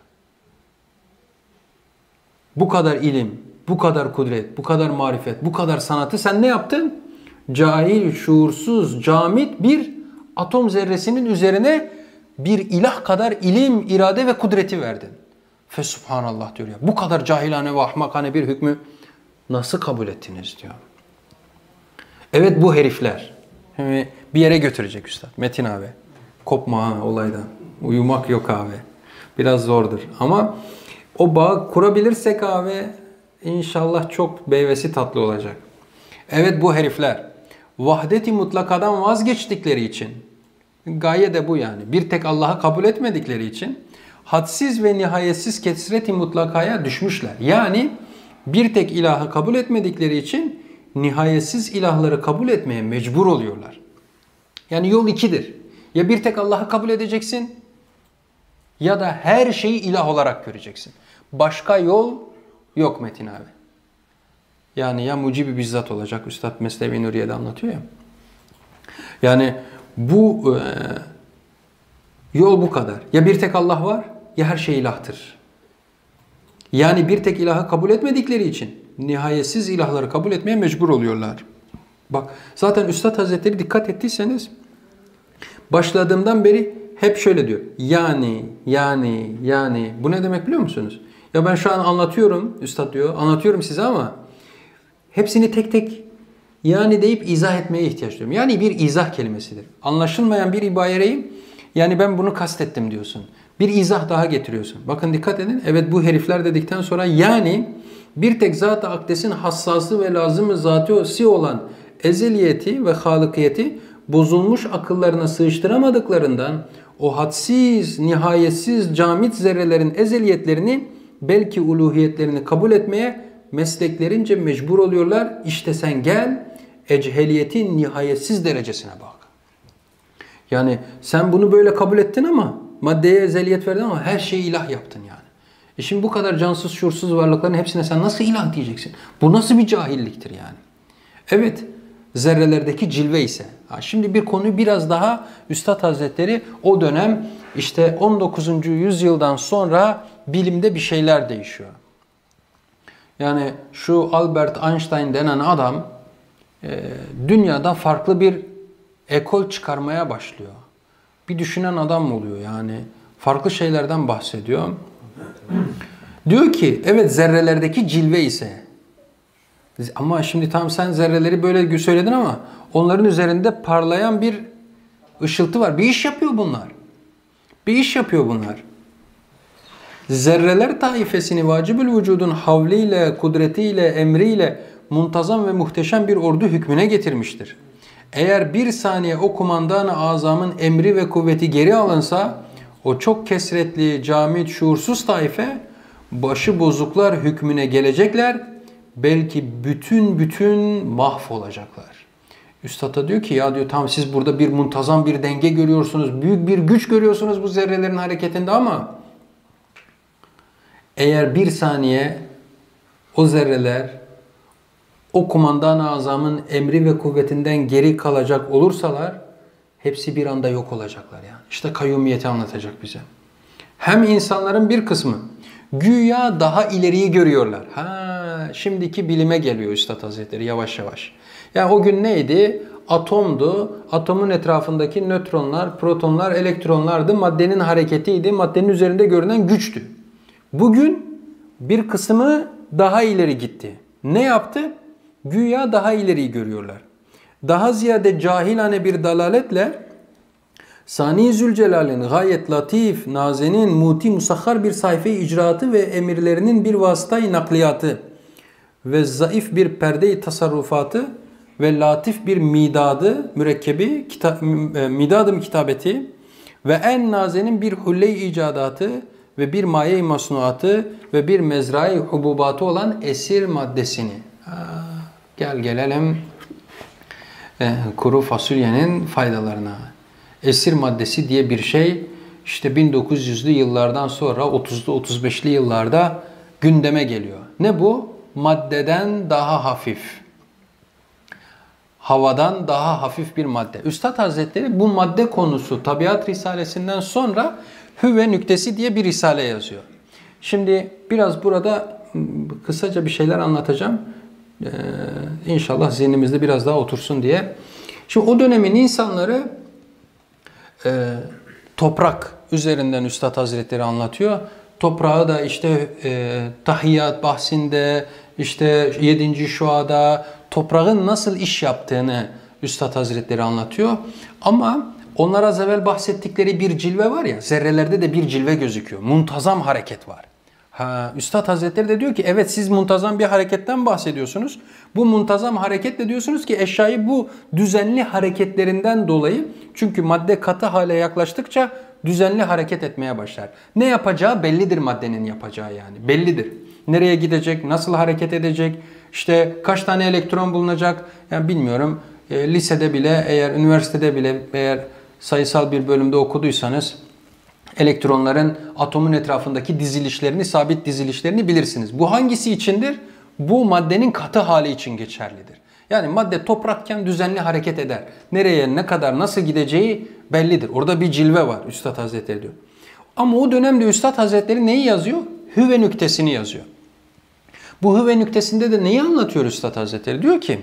S1: Bu kadar ilim, bu kadar kudret, bu kadar marifet, bu kadar sanatı sen ne yaptın? Cahil, şuursuz, camit bir atom zerresinin üzerine bir ilah kadar ilim, irade ve kudreti verdin. Fesubhanallah diyor ya. Bu kadar cahilane ve ahmakane bir hükmü nasıl kabul ettiniz diyor. Evet bu herifler. Şimdi bir yere götürecek Üstad. Metin abi. Kopma ha olaydan. Uyumak yok abi. Biraz zordur. Ama o bağı kurabilirsek abi inşallah çok meyvesi tatlı olacak. Evet bu herifler vahdet-i mutlakadan vazgeçtikleri için, gaye de bu yani, bir tek Allah'ı kabul etmedikleri için hadsiz ve nihayetsiz kesret-i mutlakaya düşmüşler. Yani bir tek ilahı kabul etmedikleri için nihayetsiz ilahları kabul etmeye mecbur oluyorlar. Yani yol ikidir. Ya bir tek Allah'ı kabul edeceksin ya da her şeyi ilah olarak göreceksin. Başka yol yok Metin abi. Yani ya mucibi bizzat olacak. Üstad Mesnevi Nuriye'de anlatıyor ya. Yani bu e, yol bu kadar. Ya bir tek Allah var ya her şey ilahtır. Yani bir tek ilahı kabul etmedikleri için nihayetsiz ilahları kabul etmeye mecbur oluyorlar. Bak zaten Üstad Hazretleri dikkat ettiyseniz başladığımdan beri hep şöyle diyor. Yani, yani, yani. Bu ne demek biliyor musunuz? Ya ben şu an anlatıyorum, Üstad diyor, anlatıyorum size ama hepsini tek tek yani deyip izah etmeye ihtiyaç duyuyorum. Yani bir izah kelimesidir. Anlaşılmayan bir ibareyi yani ben bunu kastettim diyorsun. Bir izah daha getiriyorsun. Bakın dikkat edin. Evet bu herifler dedikten sonra yani bir tek zat-ı akdesin hassası ve lazım-ı zatı olan ezeliyeti ve halıkiyeti bozulmuş akıllarına sığıştıramadıklarından o hadsiz, nihayetsiz camit zerrelerin ezeliyetlerini belki uluhiyetlerini kabul etmeye mesleklerince mecbur oluyorlar. İşte sen gel echeliyetin nihayetsiz derecesine bak. Yani sen bunu böyle kabul ettin ama maddeye ezeliyet verdin ama her şeyi ilah yaptın yani. E şimdi bu kadar cansız şuursuz varlıkların hepsine sen nasıl ilah diyeceksin? Bu nasıl bir cahilliktir yani? Evet zerrelerdeki cilve ise. Ha, şimdi bir konuyu biraz daha Üstad Hazretleri o dönem işte on dokuzuncu yüzyıldan sonra bilimde bir şeyler değişiyor. Yani şu Albert Einstein denen adam e, dünyada farklı bir ekol çıkarmaya başlıyor. Bir düşünen adam oluyor yani. Farklı şeylerden bahsediyor. Diyor ki evet zerrelerdeki cilve ise. Ama şimdi tam sen zerreleri böyle söyledin ama onların üzerinde parlayan bir ışıltı var. Bir iş yapıyor bunlar. Bir iş yapıyor bunlar. Zerreler taifesini vacibül vücudun havliyle, kudretiyle, emriyle muntazam ve muhteşem bir ordu hükmüne getirmiştir. Eğer bir saniye o kumandan-ı azamın emri ve kuvveti geri alınsa O çok kesretli, camit, şuursuz taife başı bozuklar hükmüne gelecekler. Belki bütün bütün mahvolacaklar. Üstad da diyor ki ya diyor tamam siz burada bir muntazam bir denge görüyorsunuz. Büyük bir güç görüyorsunuz bu zerrelerin hareketinde ama eğer bir saniye o zerreler o kumandan-ı azamın emri ve kuvvetinden geri kalacak olursalar hepsi bir anda yok olacaklar yani. İşte kayyumiyeti anlatacak bize. Hem insanların bir kısmı güya daha ileriyi görüyorlar. Ha, şimdiki bilime geliyor Üstad Hazretleri yavaş yavaş. Yani o gün neydi? Atomdu. Atomun etrafındaki nötronlar, protonlar, elektronlardı. Maddenin hareketiydi. Maddenin üzerinde görünen güçtü. Bugün bir kısmı daha ileri gitti. Ne yaptı? Güya daha ileriyi görüyorlar. Daha ziyade cahilane bir dalaletle Sani Zülcelal'in gayet latif, nazenin, muti, musahhar bir sayfa-i icraatı ve emirlerinin bir vasıtayı nakliyatı ve zayıf bir perde-i tasarrufatı ve latif bir midadı, mürekkebi, kita, midadı kitabeti ve en nazenin bir hulle-i icadatı ve bir maye-i masnuatı ve bir mezra-i hububatı olan esir maddesini. Ha, gel gelelim e, kuru fasulyenin faydalarına. Esir maddesi diye bir şey işte bin dokuz yüzlü yıllardan sonra otuzlu otuz beşli yıllarda gündeme geliyor. Ne bu? Maddeden daha hafif. Havadan daha hafif bir madde. Üstad Hazretleri bu madde konusu Tabiat Risalesinden sonra Hüve Nüktesi diye bir risale yazıyor. Şimdi biraz burada kısaca bir şeyler anlatacağım. Ee, İnşallah zihnimizde biraz daha otursun diye. Şimdi o dönemin insanları e, toprak üzerinden Üstad Hazretleri anlatıyor. Toprağı da işte e, tahiyyat bahsinde, işte yedinci şuada toprağın nasıl iş yaptığını Üstad Hazretleri anlatıyor. Ama onlar az evvel bahsettikleri bir cilve var ya, zerrelerde de bir cilve gözüküyor. Muntazam hareket var. Ha, Üstad Hazretleri de diyor ki evet siz muntazam bir hareketten bahsediyorsunuz. Bu muntazam hareketle diyorsunuz ki eşyayı bu düzenli hareketlerinden dolayı, çünkü madde katı hale yaklaştıkça düzenli hareket etmeye başlar. Ne yapacağı bellidir maddenin yapacağı yani. Bellidir. Nereye gidecek, nasıl hareket edecek, işte kaç tane elektron bulunacak yani bilmiyorum. E, lisede bile eğer üniversitede bile eğer sayısal bir bölümde okuduysanız elektronların atomun etrafındaki dizilişlerini, sabit dizilişlerini bilirsiniz. Bu hangisi içindir? Bu maddenin katı hali için geçerlidir. Yani madde toprakken düzenli hareket eder. Nereye, ne kadar, nasıl gideceği bellidir. Orada bir cilve var Üstad Hazretleri diyor. Ama o dönemde Üstad Hazretleri neyi yazıyor? Hüve nüktesini yazıyor. Bu hüve nüktesinde de neyi anlatıyor Üstad Hazretleri? Diyor ki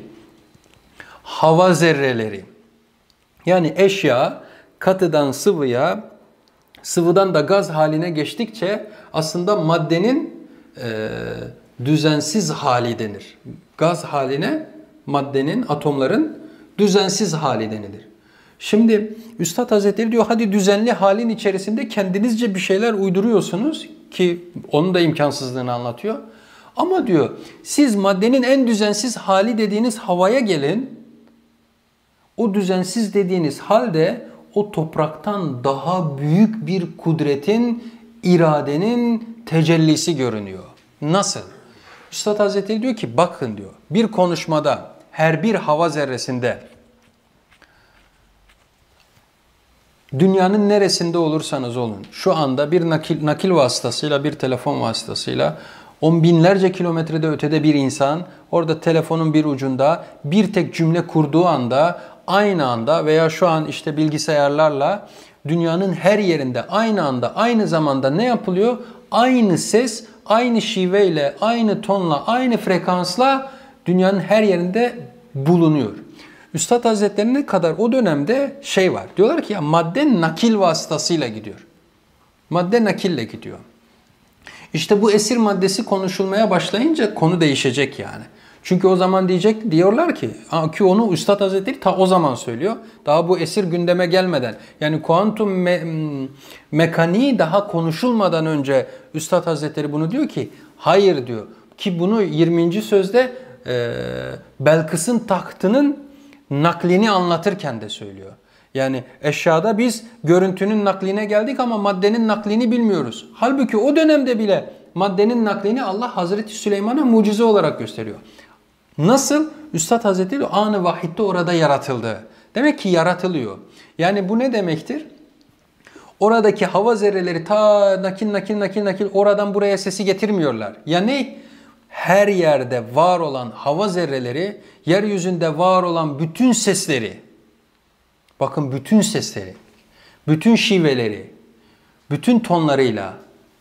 S1: hava zerreleri, yani eşya katıdan sıvıya, sıvıdan da gaz haline geçtikçe aslında maddenin e, düzensiz hali denir. Gaz haline maddenin, atomların düzensiz hali denilir. Şimdi Üstad Hazretleri diyor hadi düzenli halin içerisinde kendinizce bir şeyler uyduruyorsunuz ki onun da imkansızlığını anlatıyor. Ama diyor siz maddenin en düzensiz hali dediğiniz havaya gelin. O düzensiz dediğiniz halde o topraktan daha büyük bir kudretin, iradenin tecellisi görünüyor. Nasıl? Üstad Hazretleri diyor ki bakın diyor bir konuşmada her bir hava zerresinde dünyanın neresinde olursanız olun şu anda bir nakil, nakil vasıtasıyla, bir telefon vasıtasıyla on binlerce kilometrede ötede bir insan orada telefonun bir ucunda bir tek cümle kurduğu anda aynı anda veya şu an işte bilgisayarlarla dünyanın her yerinde aynı anda aynı zamanda ne yapılıyor? Aynı ses, aynı şiveyle, aynı tonla, aynı frekansla dünyanın her yerinde bulunuyor. Üstad Hazretleri'ne kadar o dönemde şey var. Diyorlar ki ya madde nakil vasıtasıyla gidiyor. Madde nakille gidiyor. İşte bu esir maddesi konuşulmaya başlayınca konu değişecek yani. Çünkü o zaman diyecek diyorlar ki ki onu Üstad Hazretleri ta o zaman söylüyor. Daha bu esir gündeme gelmeden yani kuantum me mekaniği daha konuşulmadan önce Üstad Hazretleri bunu diyor ki hayır diyor. Ki bunu yirminci sözde e, Belkıs'ın tahtının naklini anlatırken de söylüyor. Yani eşyada biz görüntünün nakline geldik ama maddenin naklini bilmiyoruz. Halbuki o dönemde bile maddenin naklini Allah Hazreti Süleyman'a mucize olarak gösteriyor. Nasıl? Üstad Hazretleri an-ı vahidde orada yaratıldı. Demek ki yaratılıyor. Yani bu ne demektir? Oradaki hava zerreleri ta nakil nakil nakil nakil oradan buraya sesi getirmiyorlar. Ya ne? Her yerde var olan hava zerreleri, yeryüzünde var olan bütün sesleri, bakın bütün sesleri, bütün şiveleri, bütün tonlarıyla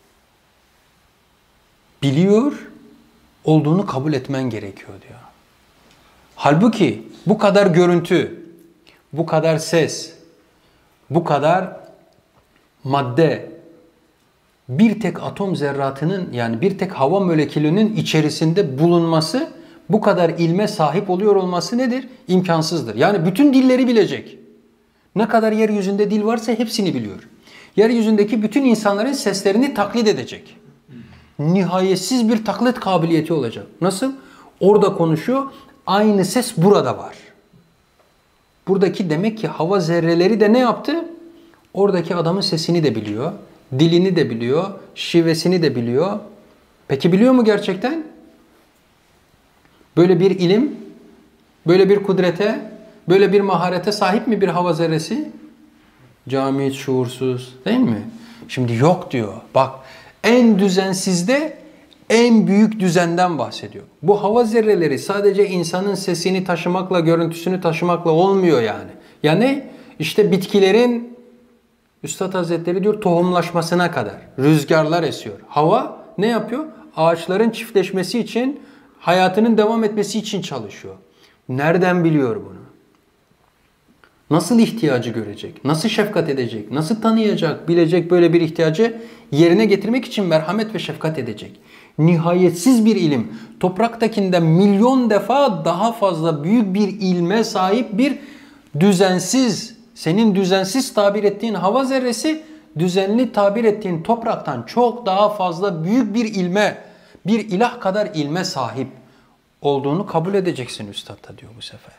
S1: biliyor, olduğunu kabul etmen gerekiyor diyor. Halbuki bu kadar görüntü, bu kadar ses, bu kadar madde, bir tek atom zerratının yani bir tek hava molekülünün içerisinde bulunması, bu kadar ilme sahip oluyor olması nedir? İmkansızdır. Yani bütün dilleri bilecek. Ne kadar yeryüzünde dil varsa hepsini biliyor. Yeryüzündeki bütün insanların seslerini taklit edecek. Nihayetsiz bir taklit kabiliyeti olacak. Nasıl? Orada konuşuyor, aynı ses burada var. Buradaki demek ki hava zerreleri de ne yaptı? Oradaki adamın sesini de biliyor, dilini de biliyor, şivesini de biliyor. Peki biliyor mu gerçekten? Böyle bir ilim, böyle bir kudrete, böyle bir maharete sahip mi bir hava zerresi? Cahil, şuursuz, değil mi? Şimdi yok diyor. Bak, en düzensizde en büyük düzenden bahsediyor. Bu hava zerreleri sadece insanın sesini taşımakla, görüntüsünü taşımakla olmuyor yani. Ya ne? İşte bitkilerin, Üstad Hazretleri diyor, tohumlaşmasına kadar rüzgarlar esiyor. Hava ne yapıyor? Ağaçların çiftleşmesi için, hayatının devam etmesi için çalışıyor. Nereden biliyor bunu? Nasıl ihtiyacı görecek? Nasıl şefkat edecek? Nasıl tanıyacak, bilecek böyle bir ihtiyacı yerine getirmek için merhamet ve şefkat edecek? Nihayetsiz bir ilim. Topraktakinden milyon defa daha fazla büyük bir ilme sahip bir düzensiz, senin düzensiz tabir ettiğin hava zerresi, düzenli tabir ettiğin topraktan çok daha fazla büyük bir ilme, bir ilah kadar ilme sahip olduğunu kabul edeceksin üstad da diyor bu sefer.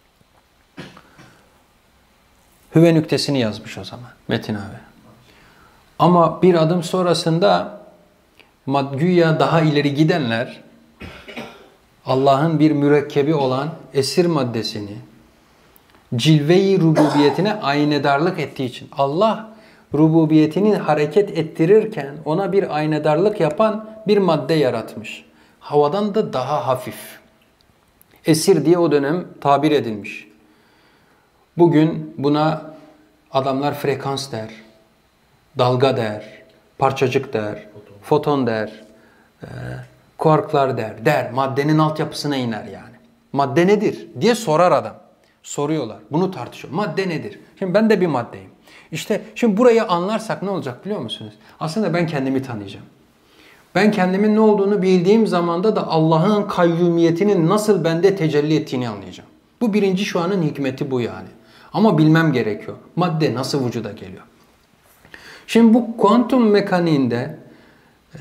S1: Hüve nüktesini yazmış o zaman Metin abi. Ama bir adım sonrasında güya daha ileri gidenler Allah'ın bir mürekkebi olan esir maddesini cilve-i rububiyetine aynedarlık ettiği için Allah rububiyetini hareket ettirirken ona bir aynedarlık yapan bir madde yaratmış. Havadan da daha hafif. Esir diye o dönem tabir edilmiş. Bugün buna adamlar frekans der, dalga der, parçacık der, foton der, e, kuarklar der, der. Maddenin altyapısına iner yani. Madde nedir diye sorar adam. Soruyorlar. Bunu tartışıyor. Madde nedir? Şimdi ben de bir maddeyim. İşte şimdi burayı anlarsak ne olacak biliyor musunuz? Aslında ben kendimi tanıyacağım. Ben kendimin ne olduğunu bildiğim zamanda da Allah'ın kayyumiyetinin nasıl bende tecelli ettiğini anlayacağım. Bu birinci şu anın hikmeti bu yani. Ama bilmem gerekiyor. Madde nasıl vücuda geliyor? Şimdi bu kuantum mekaniğinde e,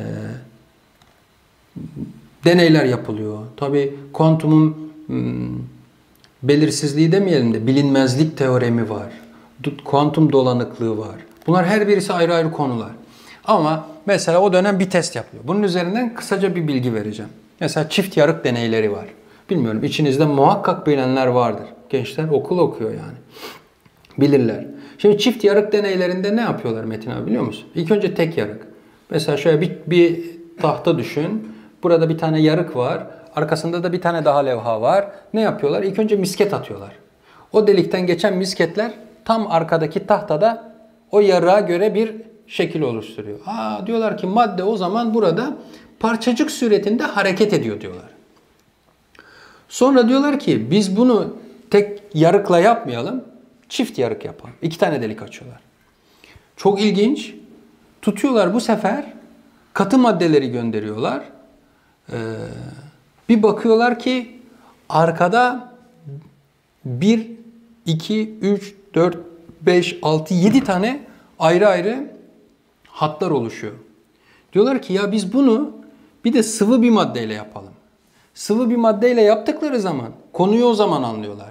S1: deneyler yapılıyor. Tabii kuantumun hmm, belirsizliği demeyelim de bilinmezlik teoremi var. Kuantum dolanıklığı var. Bunlar her birisi ayrı ayrı konular. Ama mesela o dönem bir test yapılıyor. Bunun üzerinden kısaca bir bilgi vereceğim. Mesela çift yarık deneyleri var. Bilmiyorum, içinizde muhakkak bilenler vardır. Gençler okul okuyor yani. Bilirler. Şimdi çift yarık deneylerinde ne yapıyorlar Metin abi biliyor musun? İlk önce tek yarık. Mesela şöyle bir, bir tahta düşün. Burada bir tane yarık var. Arkasında da bir tane daha levha var. Ne yapıyorlar? İlk önce misket atıyorlar. O delikten geçen misketler tam arkadaki tahtada o yarığa göre bir şekil oluşturuyor. Aa, diyorlar ki madde o zaman burada parçacık suretinde hareket ediyor diyorlar. Sonra diyorlar ki biz bunu tek yarıkla yapmayalım, çift yarık yapalım. İki tane delik açıyorlar. Çok ilginç. Tutuyorlar bu sefer katı maddeleri gönderiyorlar. Ee, bir bakıyorlar ki arkada bir, iki, üç, dört, beş, altı, yedi tane ayrı ayrı hatlar oluşuyor. Diyorlar ki ya biz bunu bir de sıvı bir maddeyle yapalım. Sıvı bir maddeyle yaptıkları zaman konuyu o zaman anlıyorlar.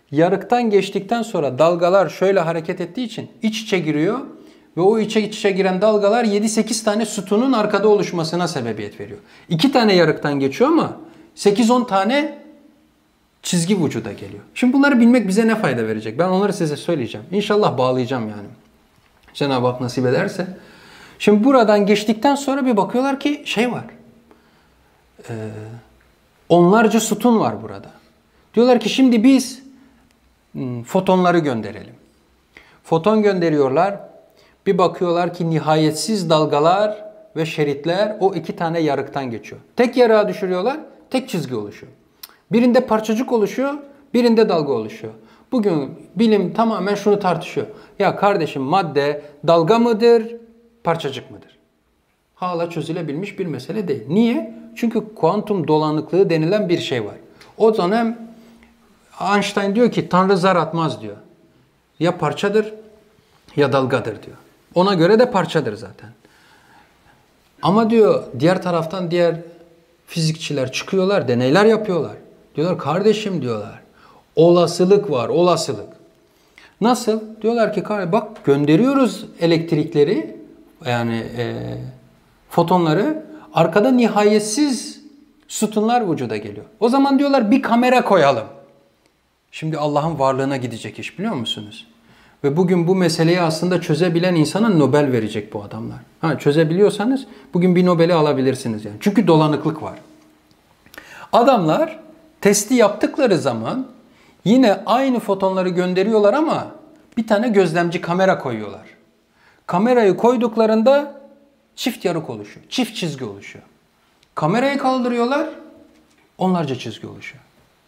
S1: Yarıktan geçtikten sonra dalgalar şöyle hareket ettiği için iç içe giriyor ve o içe içe giren dalgalar yedi sekiz tane sütunun arkada oluşmasına sebebiyet veriyor. iki tane yarıktan geçiyor ama sekiz on tane çizgi vücuda geliyor. Şimdi bunları bilmek bize ne fayda verecek? Ben onları size söyleyeceğim. İnşallah bağlayacağım yani. Cenab-ı Hak nasip ederse. Şimdi buradan geçtikten sonra bir bakıyorlar ki şey var. Ee, onlarca sütun var burada. Diyorlar ki şimdi biz hmm, fotonları gönderelim. Foton gönderiyorlar. Bir bakıyorlar ki nihayetsiz dalgalar ve şeritler o iki tane yarıktan geçiyor. Tek yarığa düşürüyorlar, tek çizgi oluşuyor. Birinde parçacık oluşuyor, birinde dalga oluşuyor. Bugün bilim tamamen şunu tartışıyor. Ya kardeşim madde dalga mıdır, parçacık mıdır? Hala çözülebilmiş bir mesele değil. Niye? Çünkü kuantum dolanıklığı denilen bir şey var. O dönem Einstein diyor ki Tanrı zar atmaz diyor. Ya parçadır ya dalgadır diyor. Ona göre de parçadır zaten. Ama diyor diğer taraftan diğer fizikçiler çıkıyorlar, deneyler yapıyorlar. Diyorlar kardeşim diyorlar. Olasılık var, olasılık. Nasıl? Diyorlar ki bak gönderiyoruz elektrikleri yani e, fotonları arkada nihayetsiz sütunlar vücuda geliyor. O zaman diyorlar bir kamera koyalım. Şimdi Allah'ın varlığına gidecek iş biliyor musunuz? Ve bugün bu meseleyi aslında çözebilen insana Nobel verecek bu adamlar. Ha, çözebiliyorsanız bugün bir Nobel'i alabilirsiniz yani. Çünkü dolanıklık var. Adamlar testi yaptıkları zaman yine aynı fotonları gönderiyorlar ama bir tane gözlemci kamera koyuyorlar. Kamerayı koyduklarında çift yarık oluşuyor. Çift çizgi oluşuyor. Kamerayı kaldırıyorlar, onlarca çizgi oluşuyor.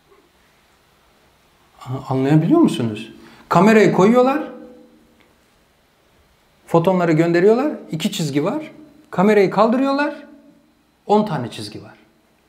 S1: Anlayabiliyor musunuz? Kamerayı koyuyorlar, fotonları gönderiyorlar, iki çizgi var. Kamerayı kaldırıyorlar, on tane çizgi var.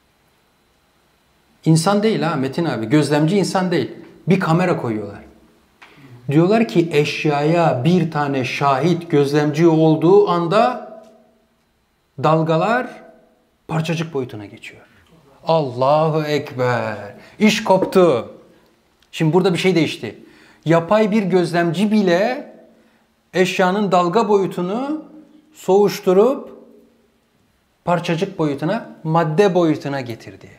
S1: İnsan değil ha Metin abi, gözlemci insan değil. Bir kamera koyuyorlar. Diyorlar ki eşyaya bir tane şahit gözlemci olduğu anda dalgalar parçacık boyutuna geçiyor. Allahu Ekber. İş koptu. Şimdi burada bir şey değişti. Yapay bir gözlemci bile eşyanın dalga boyutunu soğuşturup parçacık boyutuna, madde boyutuna getirdi.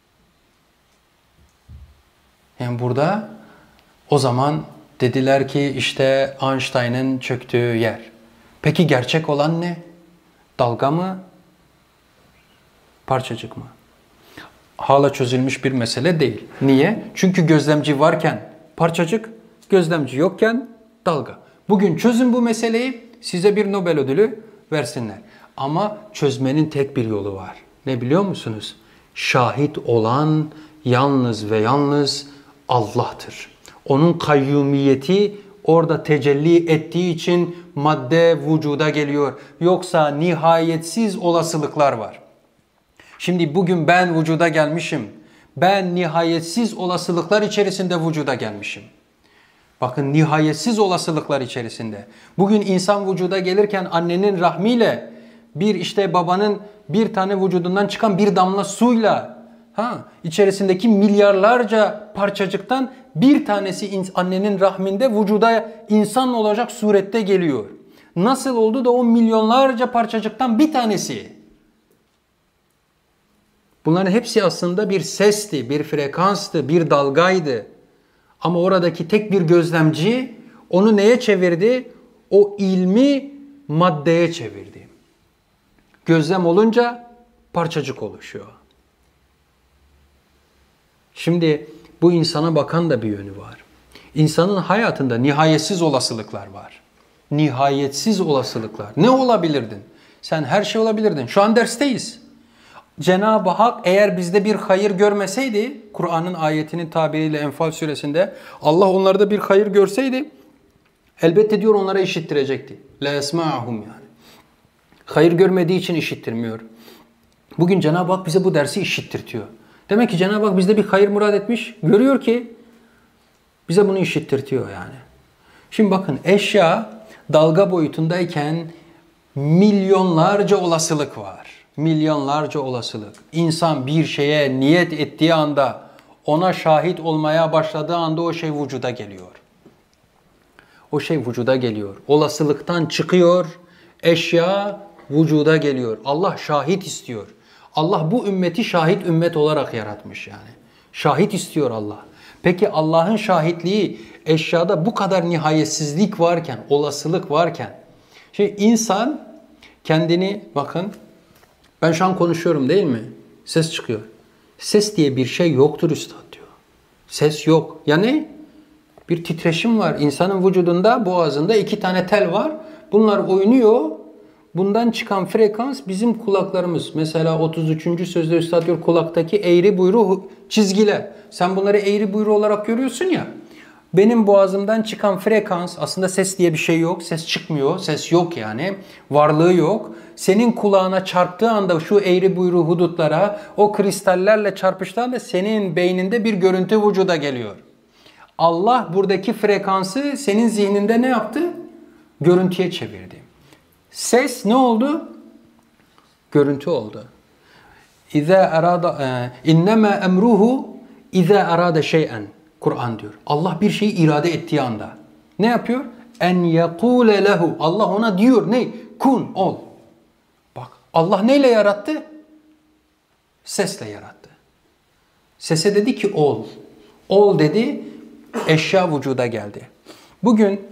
S1: Yani burada o zaman dediler ki işte Einstein'ın çöktüğü yer. Peki gerçek olan ne? Dalga mı? Parçacık mı? Hala çözülmüş bir mesele değil. Niye? Çünkü gözlemci varken parçacık, gözlemci yokken dalga. Bugün çözün bu meseleyi, size bir Nobel ödülü versinler. Ama çözmenin tek bir yolu var. Ne biliyor musunuz? Şahit olan yalnız ve yalnız Allah'tır. Onun kayyumiyeti orada tecelli ettiği için madde vücuda geliyor. Yoksa nihayetsiz olasılıklar var. Şimdi bugün ben vücuda gelmişim. Ben nihayetsiz olasılıklar içerisinde vücuda gelmişim. Bakın nihayetsiz olasılıklar içerisinde. Bugün insan vücuda gelirken annenin rahmiyle bir işte babanın bir tane vücudundan çıkan bir damla suyla ha içerisindeki milyarlarca parçacıktan bir tanesi annenin rahminde vücuda insan olacak surette geliyor. Nasıl oldu da o milyonlarca parçacıktan bir tanesi? Bunların hepsi aslında bir sesti, bir frekanstı, bir dalgaydı. Ama oradaki tek bir gözlemci onu neye çevirdi? O ilmi maddeye çevirdi. Gözlem olunca parçacık oluşuyor. Şimdi bu insana bakan da bir yönü var. İnsanın hayatında nihayetsiz olasılıklar var. Nihayetsiz olasılıklar. Ne olabilirdin? Sen her şey olabilirdin. Şu an dersteyiz. Cenab-ı Hak eğer bizde bir hayır görmeseydi, Kur'an'ın ayetinin tabiriyle Enfal suresinde Allah onlarda bir hayır görseydi elbette diyor onlara işittirecekti. La esma'ahum yani. Hayır görmediği için işittirmiyor. Bugün Cenab-ı Hak bize bu dersi işittirtiyor. Demek ki Cenab-ı Hak bizde bir hayır murad etmiş. Görüyor ki bize bunu işittirtiyor yani. Şimdi bakın eşya dalga boyutundayken milyonlarca olasılık var. Milyonlarca olasılık. İnsan bir şeye niyet ettiği anda ona şahit olmaya başladığı anda o şey vücuda geliyor. O şey vücuda geliyor. Olasılıktan çıkıyor. Eşya vücuda geliyor. Allah şahit istiyor. Allah bu ümmeti şahit ümmet olarak yaratmış yani. Şahit istiyor Allah. Peki Allah'ın şahitliği eşyada bu kadar nihayetsizlik varken, olasılık varken, şey insan kendini bakın, ben şu an konuşuyorum değil mi? Ses çıkıyor. Ses diye bir şey yoktur üstad diyor. Ses yok. Ya ne? Bir titreşim var. İnsanın vücudunda, boğazında iki tane tel var. Bunlar oynuyor. Bundan çıkan frekans bizim kulaklarımız. Mesela otuz üçüncü sözde üstad diyor kulaktaki eğri buyru çizgiler. Sen bunları eğri buyru olarak görüyorsun ya. Benim boğazımdan çıkan frekans, aslında ses diye bir şey yok. Ses çıkmıyor. Ses yok yani. Varlığı yok. Senin kulağına çarptığı anda şu eğri buyru hudutlara, o kristallerle çarpıştığı anda senin beyninde bir görüntü vücuda geliyor. Allah buradaki frekansı senin zihninde ne yaptı? Görüntüye çevirdi. Ses ne oldu? Görüntü oldu. İza arada innema emruhu iza arada şey'en. Kur'an diyor. Allah bir şeyi irade ettiği anda ne yapıyor? En yekule lehu. Allah ona diyor ne? Kun ol. Bak Allah neyle yarattı? Sesle yarattı. Sese dedi ki ol. Ol dedi. Eşya vücuda geldi. Bugün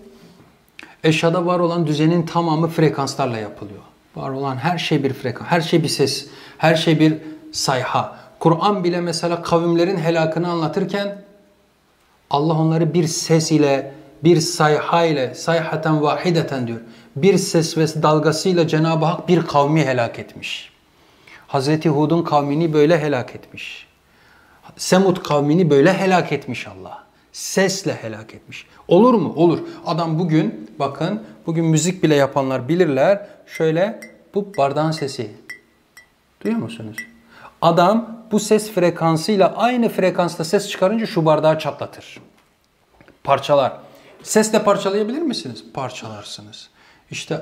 S1: eşyada var olan düzenin tamamı frekanslarla yapılıyor. Var olan her şey bir frekans, her şey bir ses, her şey bir sayha. Kur'an bile mesela kavimlerin helakını anlatırken Allah onları bir ses ile, bir sayha ile, sayhaten vahideten diyor. Bir ses ve dalgasıyla Cenab-ı Hak bir kavmi helak etmiş. Hazreti Hud'un kavmini böyle helak etmiş. Semud kavmini böyle helak etmiş Allah. Sesle helak etmiş. Olur mu? Olur. Adam bugün, bakın, bugün müzik bile yapanlar bilirler. Şöyle, bu bardağın sesi. Duyuyor musunuz? Adam bu ses frekansıyla aynı frekansta ses çıkarınca şu bardağı çatlatır. Parçalar. Sesle parçalayabilir misiniz? Parçalarsınız. İşte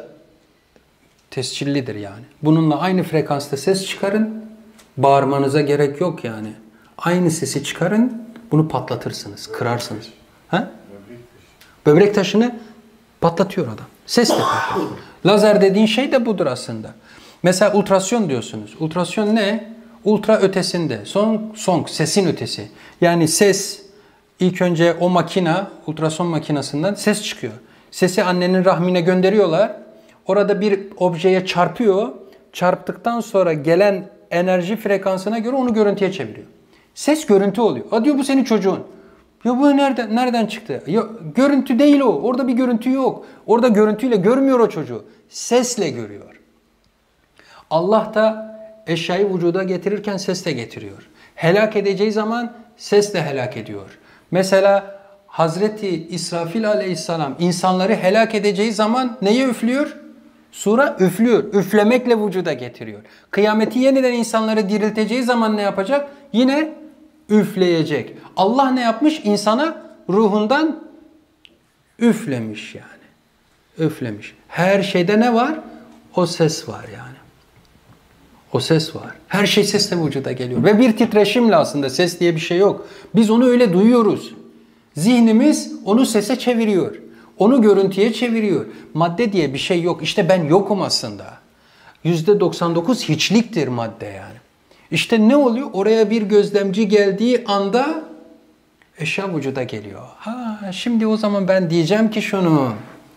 S1: tescillidir yani. Bununla aynı frekansta ses çıkarın. Bağırmanıza gerek yok yani. Aynı sesi çıkarın. Bunu patlatırsınız, kırarsınız. Ha? Böbrek taşını patlatıyor adam. Sesle patlatıyor. Lazer dediğin şey de budur aslında. Mesela ultrasyon diyorsunuz. Ultrasyon ne? Ultra ötesinde. Son, son, sesin ötesi. Yani ses, ilk önce o makina, ultrason makinesinden ses çıkıyor. Sesi annenin rahmine gönderiyorlar. Orada bir objeye çarpıyor. Çarptıktan sonra gelen enerji frekansına göre onu görüntüye çeviriyor. Ses görüntü oluyor. A diyor bu senin çocuğun. Ya bu nereden nereden çıktı? Ya görüntü değil o. Orada bir görüntü yok. Orada görüntüyle görmüyor o çocuğu. Sesle görüyor. Allah da eşyayı vücuda getirirken sesle getiriyor. Helak edeceği zaman sesle helak ediyor. Mesela Hazreti İsrafil aleyhisselam insanları helak edeceği zaman neye üflüyor? Sura üflüyor. Üflemekle vücuda getiriyor. Kıyameti yeniden insanları dirilteceği zaman ne yapacak? Yine üfleyecek. Allah ne yapmış? İnsana ruhundan üflemiş yani. Üflemiş. Her şeyde ne var? O ses var yani. O ses var. Her şey sesle vücuda geliyor. Ve bir titreşimle aslında, ses diye bir şey yok. Biz onu öyle duyuyoruz. Zihnimiz onu sese çeviriyor. Onu görüntüye çeviriyor. Madde diye bir şey yok. İşte ben yokum aslında. yüzde doksan dokuz hiçliktir madde yani. İşte ne oluyor? Oraya bir gözlemci geldiği anda eşya vücuda geliyor. Ha, şimdi o zaman ben diyeceğim ki şunu.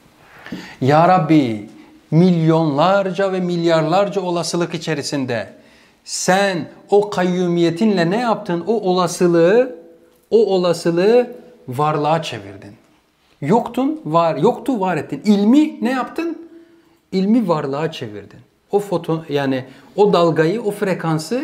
S1: Ya Rabbi, milyonlarca ve milyarlarca olasılık içerisinde sen o kayyumiyetinle ne yaptın? O olasılığı, o olasılığı varlığa çevirdin. Yoktun, var, yoktu, var ettin. İlmi ne yaptın? İlmi varlığa çevirdin. O foto, yani o dalgayı, o frekansı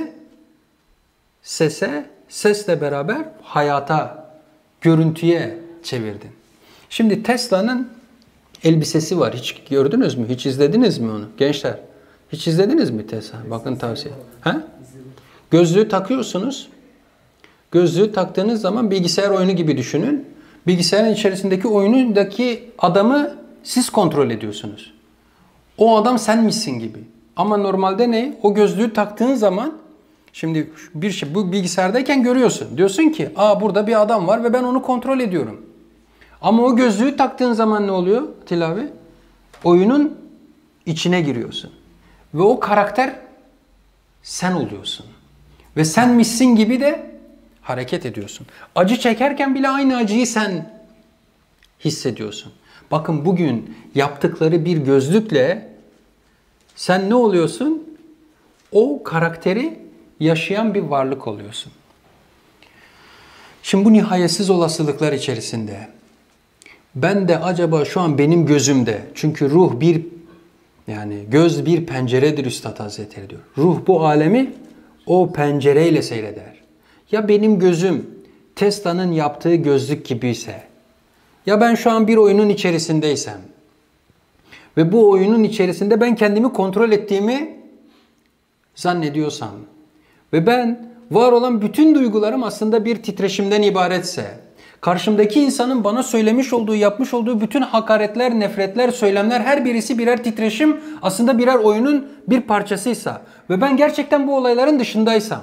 S1: sese, sesle beraber hayata, görüntüye çevirdin. Şimdi Tesla'nın elbisesi var. Hiç gördünüz mü? Hiç izlediniz mi onu? Gençler, hiç izlediniz mi Tesla? Bakın tavsiye. Ha? Gözlüğü takıyorsunuz. Gözlüğü taktığınız zaman bilgisayar oyunu gibi düşünün. Bilgisayarın içerisindeki oyunundaki adamı siz kontrol ediyorsunuz. O adam senmişsin gibi. Ama normalde ne? O gözlüğü taktığın zaman Şimdi bir şey bu bilgisayardayken görüyorsun. Diyorsun ki, aa burada bir adam var ve ben onu kontrol ediyorum. Ama o gözlüğü taktığın zaman ne oluyor Atilla abi? Oyunun içine giriyorsun. Ve o karakter sen oluyorsun. Ve senmişsin gibi de hareket ediyorsun. Acı çekerken bile aynı acıyı sen hissediyorsun. Bakın bugün yaptıkları bir gözlükle sen ne oluyorsun? O karakteri yaşayan bir varlık oluyorsun. Şimdi bu nihayetsiz olasılıklar içerisinde ben de acaba şu an benim gözümde, çünkü ruh bir, yani göz bir penceredir Üstad Hazretleri diyor. Ruh bu alemi o pencereyle seyreder. Ya benim gözüm Tesla'nın yaptığı gözlük gibiyse, ya ben şu an bir oyunun içerisindeysem ve bu oyunun içerisinde ben kendimi kontrol ettiğimi zannediyorsam ve ben var olan bütün duygularım aslında bir titreşimden ibaretse, karşımdaki insanın bana söylemiş olduğu, yapmış olduğu bütün hakaretler, nefretler, söylemler her birisi birer titreşim, aslında birer oyunun bir parçasıysa ve ben gerçekten bu olayların dışındaysam,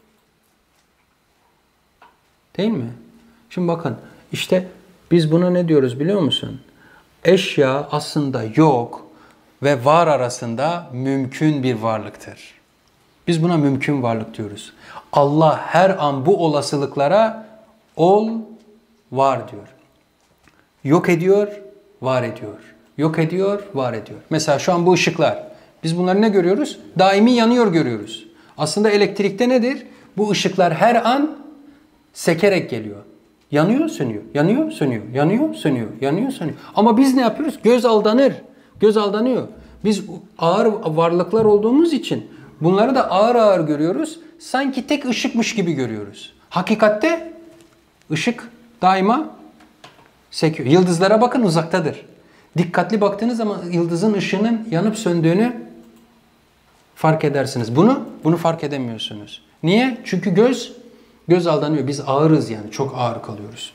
S1: değil mi? Şimdi bakın işte biz buna ne diyoruz biliyor musun? Eşya aslında yok ve var arasında mümkün bir varlıktır. Biz buna mümkün varlık diyoruz. Allah her an bu olasılıklara ol, var diyor. Yok ediyor, var ediyor. Yok ediyor, var ediyor. Mesela şu an bu ışıklar. Biz bunları ne görüyoruz? Daimi yanıyor görüyoruz. Aslında elektrikte nedir? Bu ışıklar her an sekerek geliyor. Yanıyor, sönüyor. Yanıyor, sönüyor. Yanıyor, sönüyor. Yanıyor, sönüyor. Ama biz ne yapıyoruz? Göz aldanır. Göz aldanıyor. Biz ağır varlıklar olduğumuz için bunları da ağır ağır görüyoruz. Sanki tek ışıkmış gibi görüyoruz. Hakikatte ışık daima sekiyor. Yıldızlara bakın, uzaktadır. Dikkatli baktığınız zaman yıldızın ışığının yanıp söndüğünü fark edersiniz. Bunu bunu fark edemiyorsunuz. Niye? Çünkü göz göz aldanıyor. Biz ağırız yani. Çok ağır kalıyoruz.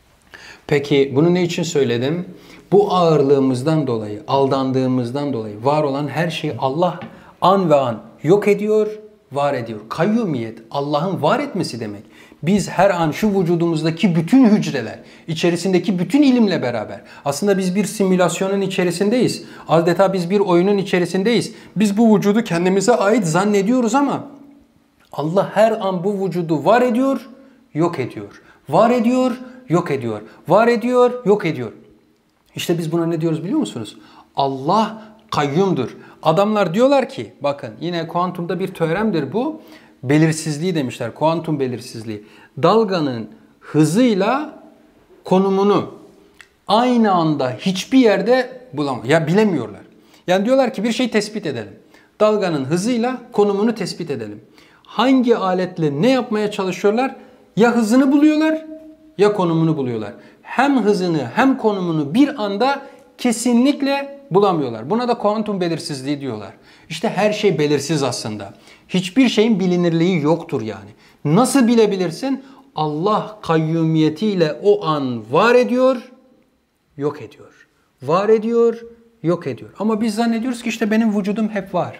S1: Peki bunu ne için söyledim? Bu ağırlığımızdan dolayı, aldandığımızdan dolayı var olan her şeyi Allah an ve an yok ediyor, var ediyor. Kayyumiyet, Allah'ın var etmesi demek. Biz her an şu vücudumuzdaki bütün hücreler, içerisindeki bütün ilimle beraber, aslında biz bir simülasyonun içerisindeyiz. Adeta biz bir oyunun içerisindeyiz. Biz bu vücudu kendimize ait zannediyoruz ama Allah her an bu vücudu var ediyor, yok ediyor. Var ediyor, yok ediyor. Var ediyor, yok ediyor. İşte biz buna ne diyoruz biliyor musunuz? Allah kayyumdur. Adamlar diyorlar ki, bakın yine kuantumda bir teoremdir bu. Belirsizliği demişler, kuantum belirsizliği. Dalganın hızıyla konumunu aynı anda hiçbir yerde bulamıyor. Ya bilemiyorlar. Yani diyorlar ki bir şeyi tespit edelim. Dalganın hızıyla konumunu tespit edelim. Hangi aletle ne yapmaya çalışıyorlar? Ya hızını buluyorlar ya konumunu buluyorlar. Hem hızını hem konumunu bir anda kesinlikle bulamıyorlar. Buna da kuantum belirsizliği diyorlar. İşte her şey belirsiz aslında. Hiçbir şeyin bilinirliği yoktur yani. Nasıl bilebilirsin? Allah kayyumiyetiyle o an var ediyor, yok ediyor. Var ediyor, yok ediyor. Ama biz zannediyoruz ki işte benim vücudum hep var.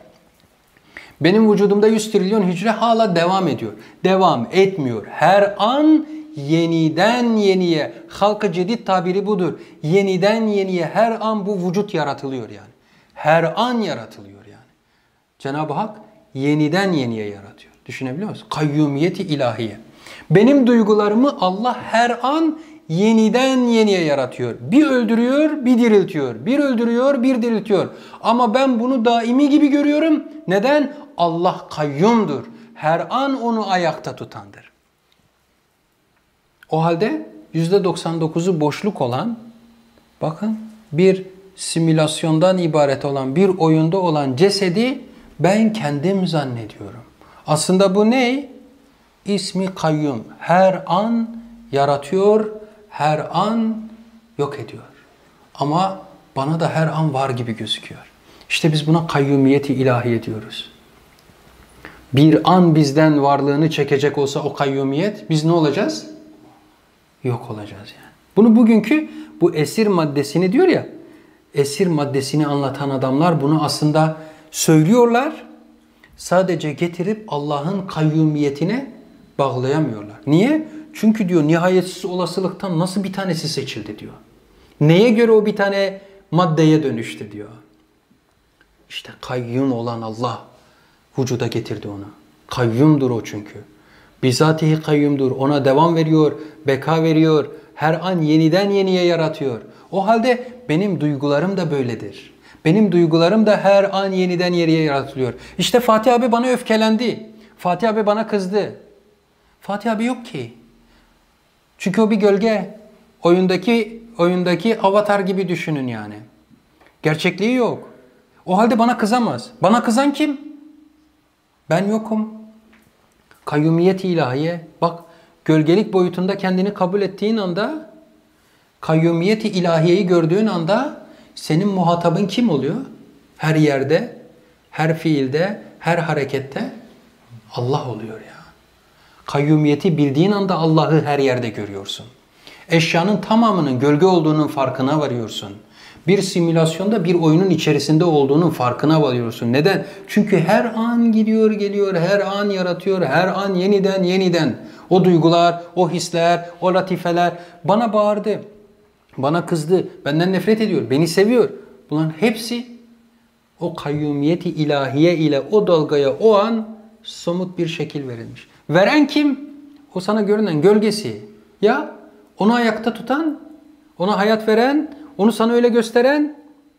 S1: Benim vücudumda yüz trilyon hücre hala devam ediyor. Devam etmiyor. Her an yeniden yeniye, halk-ı cedid tabiri budur. Yeniden yeniye her an bu vücut yaratılıyor yani. Her an yaratılıyor yani. Cenab-ı Hak yeniden yeniye yaratıyor. Düşünebiliyor musun? Kayyumiyeti ilahiye. Benim duygularımı Allah her an yeniden yeniye yaratıyor. Bir öldürüyor, bir diriltiyor. Bir öldürüyor, bir diriltiyor. Ama ben bunu daimi gibi görüyorum. Neden? Allah kayyumdur. Her an onu ayakta tutandır. O halde yüzde doksan dokuzu boşluk olan, bakın bir simülasyondan ibaret olan, bir oyunda olan cesedi ben kendim zannediyorum. Aslında bu ne? İsmi kayyum. Her an yaratıyor, her an yok ediyor. Ama bana da her an var gibi gözüküyor. İşte biz buna kayyumiyeti ilahiye diyoruz. Bir an bizden varlığını çekecek olsa o kayyumiyet, biz ne olacağız? Yok olacağız yani. Bunu bugünkü bu esir maddesini diyor ya, esir maddesini anlatan adamlar bunu aslında söylüyorlar. sadece getirip Allah'ın kayyumiyetine bağlayamıyorlar. Niye? Çünkü diyor nihayetsiz olasılıktan nasıl bir tanesi seçildi diyor. Neye göre o bir tane maddeye dönüştü diyor. İşte kayyum olan Allah vücuda getirdi onu. Kayyumdur o çünkü. Bizatihi kayyumdur. Ona devam veriyor, beka veriyor. Her an yeniden yeniye yaratıyor. O halde benim duygularım da böyledir. Benim duygularım da her an yeniden yeniye yaratılıyor. İşte Fatih abi bana öfkelendi. Fatih abi bana kızdı. Fatih abi yok ki. Çünkü o bir gölge. Oyundaki oyundaki avatar gibi düşünün yani. Gerçekliği yok. O halde bana kızamaz. Bana kızan kim? Ben yokum. Kayyumiyet ilahiye. Bak gölgelik boyutunda kendini kabul ettiğin anda, kayyumiyet ilahiyeyi gördüğün anda senin muhatabın kim oluyor? Her yerde, her fiilde, her harekette Allah oluyor ya. Kayyumiyeti bildiğin anda Allah'ı her yerde görüyorsun. Eşyanın tamamının gölge olduğunun farkına varıyorsun. Bir simülasyonda bir oyunun içerisinde olduğunun farkına varıyorsun. Neden? Çünkü her an gidiyor geliyor, her an yaratıyor, her an yeniden yeniden. O duygular, o hisler, o latifeler bana bağırdı, bana kızdı, benden nefret ediyor, beni seviyor. Bunların hepsi o kayyumiyeti ilahiye ile o dalgaya o an somut bir şekil verilmiş. Veren kim? O sana görünen gölgesi. Ya onu ayakta tutan, ona hayat veren, onu sana öyle gösteren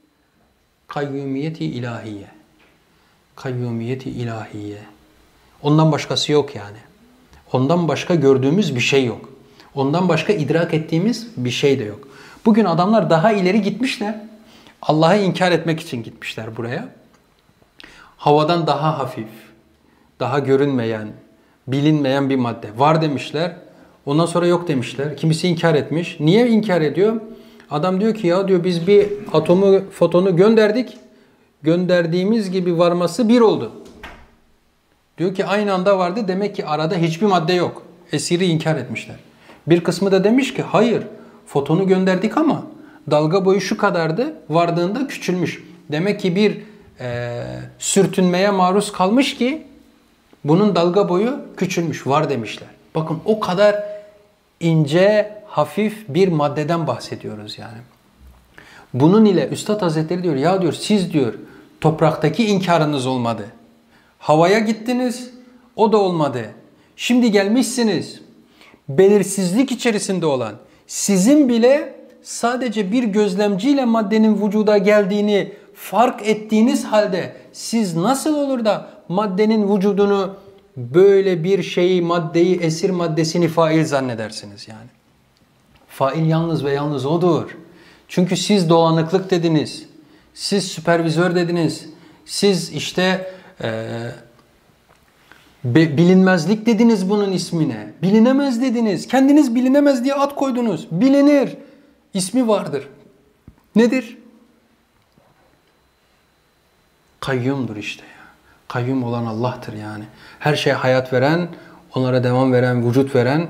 S1: kayyumiyeti ilahiye. Kayyumiyeti ilahiye. Ondan başkası yok yani. Ondan başka gördüğümüz bir şey yok. Ondan başka idrak ettiğimiz bir şey de yok. Bugün adamlar daha ileri gitmişler. Allah'ı inkar etmek için gitmişler buraya. Havadan daha hafif, daha görünmeyen, bilinmeyen bir madde var demişler. Ondan sonra yok demişler. Kimisi inkar etmiş. Niye inkar ediyor? Adam diyor ki ya diyor biz bir atomu, fotonu gönderdik. Gönderdiğimiz gibi varması bir oldu. Diyor ki aynı anda vardı. Demek ki arada hiçbir madde yok. Esiri inkar etmişler. Bir kısmı da demiş ki hayır fotonu gönderdik ama dalga boyu şu kadardı. Vardığında küçülmüş. Demek ki bir e, sürtünmeye maruz kalmış ki bunun dalga boyu küçülmüş. Var demişler. Bakın o kadar ince, hafif bir maddeden bahsediyoruz yani. Bunun ile Üstad Hazretleri diyor ya diyor siz diyor topraktaki inkarınız olmadı. Havaya gittiniz o da olmadı. Şimdi gelmişsiniz belirsizlik içerisinde olan sizin bile sadece bir gözlemciyle maddenin vücuda geldiğini fark ettiğiniz halde siz nasıl olur da maddenin vücudunu böyle bir şeyi maddeyi esir maddesini fail zannedersiniz yani. Fail yalnız ve yalnız odur. Çünkü siz dolanıklık dediniz. Siz süpervizör dediniz. Siz işte e, bilinmezlik dediniz bunun ismine. Bilinemez dediniz. Kendiniz bilinemez diye ad koydunuz. Bilinir. İsmi vardır. Nedir? Kayyumdur işte ya. Kayyum olan Allah'tır yani. Her şeye hayat veren, onlara devam veren, vücut veren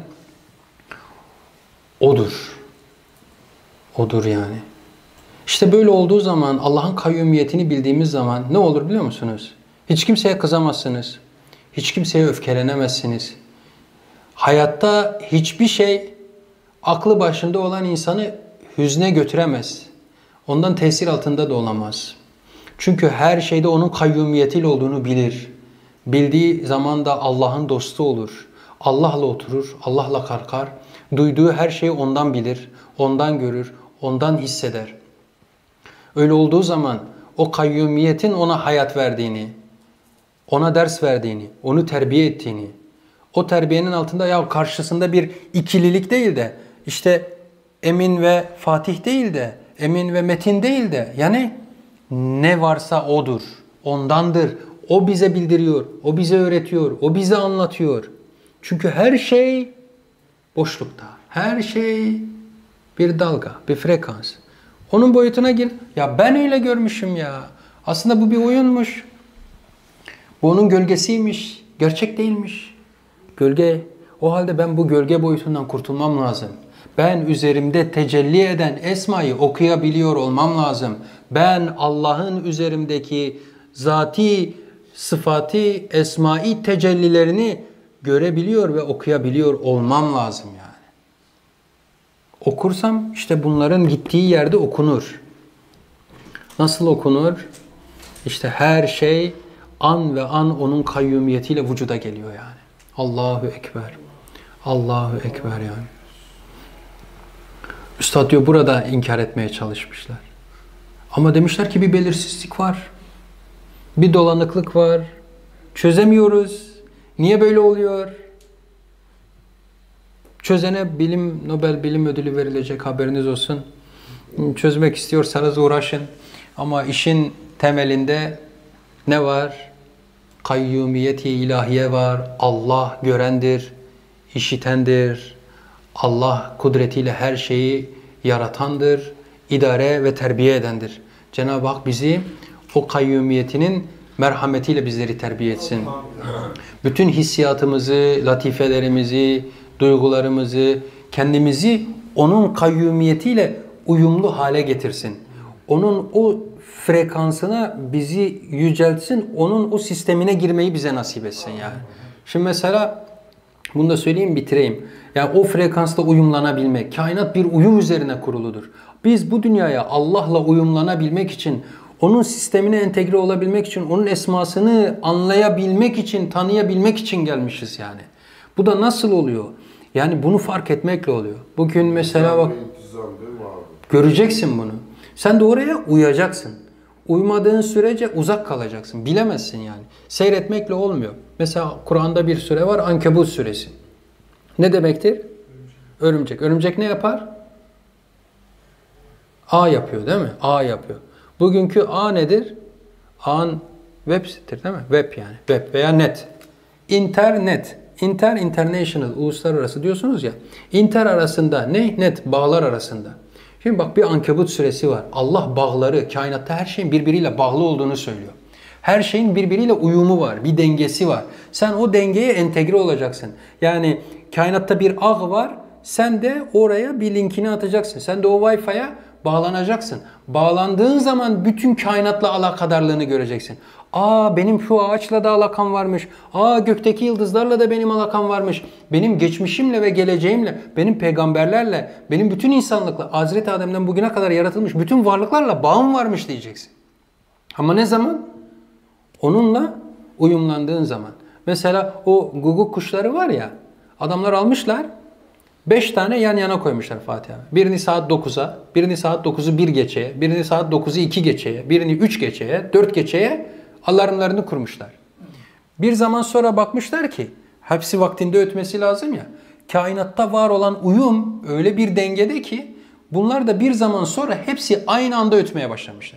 S1: O'dur. O'dur yani. İşte böyle olduğu zaman Allah'ın kayyumiyetini bildiğimiz zaman ne olur biliyor musunuz? Hiç kimseye kızamazsınız. Hiç kimseye öfkelenemezsiniz. Hayatta hiçbir şey aklı başında olan insanı hüzne götüremez. Ondan tesir altında da olamaz. Çünkü her şeyde onun kayyumiyetiyle olduğunu bilir. Bildiği zaman da Allah'ın dostu olur. Allah'la oturur, Allah'la kalkar. Duyduğu her şeyi ondan bilir, ondan görür, ondan hisseder. Öyle olduğu zaman o kayyumiyetin ona hayat verdiğini, ona ders verdiğini, onu terbiye ettiğini, o terbiyenin altında ya karşısında bir ikililik değil de işte Emin ve Fatih değil de Emin ve Metin değil de yani ne varsa odur, ondandır. O bize bildiriyor, o bize öğretiyor, o bize anlatıyor. Çünkü her şey boşlukta. Her şey bir dalga, bir frekans. Onun boyutuna gir. Ya ben öyle görmüşüm ya. Aslında bu bir oyunmuş. Bu onun gölgesiymiş. Gerçek değilmiş. Gölge. O halde ben bu gölge boyutundan kurtulmam lazım. Ben üzerimde tecelli eden esmayı okuyabiliyor olmam lazım. Ben Allah'ın üzerimdeki zati sıfatı, esma-i tecellilerini görebiliyor ve okuyabiliyor olmam lazım yani. Okursam işte bunların gittiği yerde okunur. Nasıl okunur? İşte her şey an ve an onun kayyumiyetiyle vücuda geliyor yani. Allahu Ekber. Allahu Ekber yani. Üstad diyor burada inkar etmeye çalışmışlar. Ama demişler ki bir belirsizlik var. Bir dolanıklık var. Çözemiyoruz. Niye böyle oluyor? Çözene bilim, Nobel Bilim Ödülü verilecek, haberiniz olsun. Çözmek istiyorsanız uğraşın. Ama işin temelinde ne var? Kayyumiyeti ilahiye var. Allah görendir, işitendir. Allah kudretiyle her şeyi yaratandır, idare ve terbiye edendir. Cenab-ı Hak bizi o kayyumiyetinin merhametiyle bizleri terbiye etsin. Bütün hissiyatımızı, latifelerimizi, duygularımızı, kendimizi onun kayyumiyetiyle uyumlu hale getirsin. Onun o frekansına bizi yüceltsin, onun o sistemine girmeyi bize nasip etsin yani. Şimdi mesela bunu da söyleyeyim, bitireyim. Yani o frekansta uyumlanabilmek, kainat bir uyum üzerine kuruludur. Biz bu dünyaya Allah'la uyumlanabilmek için, onun sistemine entegre olabilmek için, onun esmasını anlayabilmek için, tanıyabilmek için gelmişiz yani. Bu da nasıl oluyor? Yani bunu fark etmekle oluyor. Bugün mesela bak, göreceksin bunu. Sen de oraya uyacaksın. Uymadığın sürece uzak kalacaksın. Bilemezsin yani. Seyretmekle olmuyor. Mesela Kur'an'da bir sure var, Ankebut suresi. Ne demektir? Örümcek. Örümcek ne yapar? A yapıyor değil mi? A yapıyor. Bugünkü A nedir? A'nın web sitedir değil mi? Web yani. Web veya net. İnternet. Inter, international, uluslararası diyorsunuz ya. Inter arasında ne? Net, bağlar arasında. Şimdi bak bir Ankebut suresi var. Allah bağları, kainatta her şeyin birbiriyle bağlı olduğunu söylüyor. Her şeyin birbiriyle uyumu var, bir dengesi var. Sen o dengeye entegre olacaksın. Yani kainatta bir ağ var, sen de oraya bir linkini atacaksın. Sen de o Wi-Fi'ye bağlanacaksın. Bağlandığın zaman bütün kainatla alakadarlığını göreceksin. Aa benim şu ağaçla da alakam varmış. Aa gökteki yıldızlarla da benim alakam varmış. Benim geçmişimle ve geleceğimle, benim peygamberlerle, benim bütün insanlıkla, Hazreti Adem'den bugüne kadar yaratılmış bütün varlıklarla bağım varmış diyeceksin. Ama ne zaman? Onunla uyumlandığın zaman. Mesela o guguk kuşları var ya, adamlar almışlar, beş tane yan yana koymuşlar Fatih abi. Birini saat dokuza, birini saat dokuzu bir geçeye, birini saat dokuzu iki geçeye, birini üç geçeye, dört geçeye alarmlarını kurmuşlar. Bir zaman sonra bakmışlar ki, hepsi vaktinde ötmesi lazım ya, kainatta var olan uyum öyle bir dengede ki, bunlar da bir zaman sonra hepsi aynı anda ötmeye başlamışlar.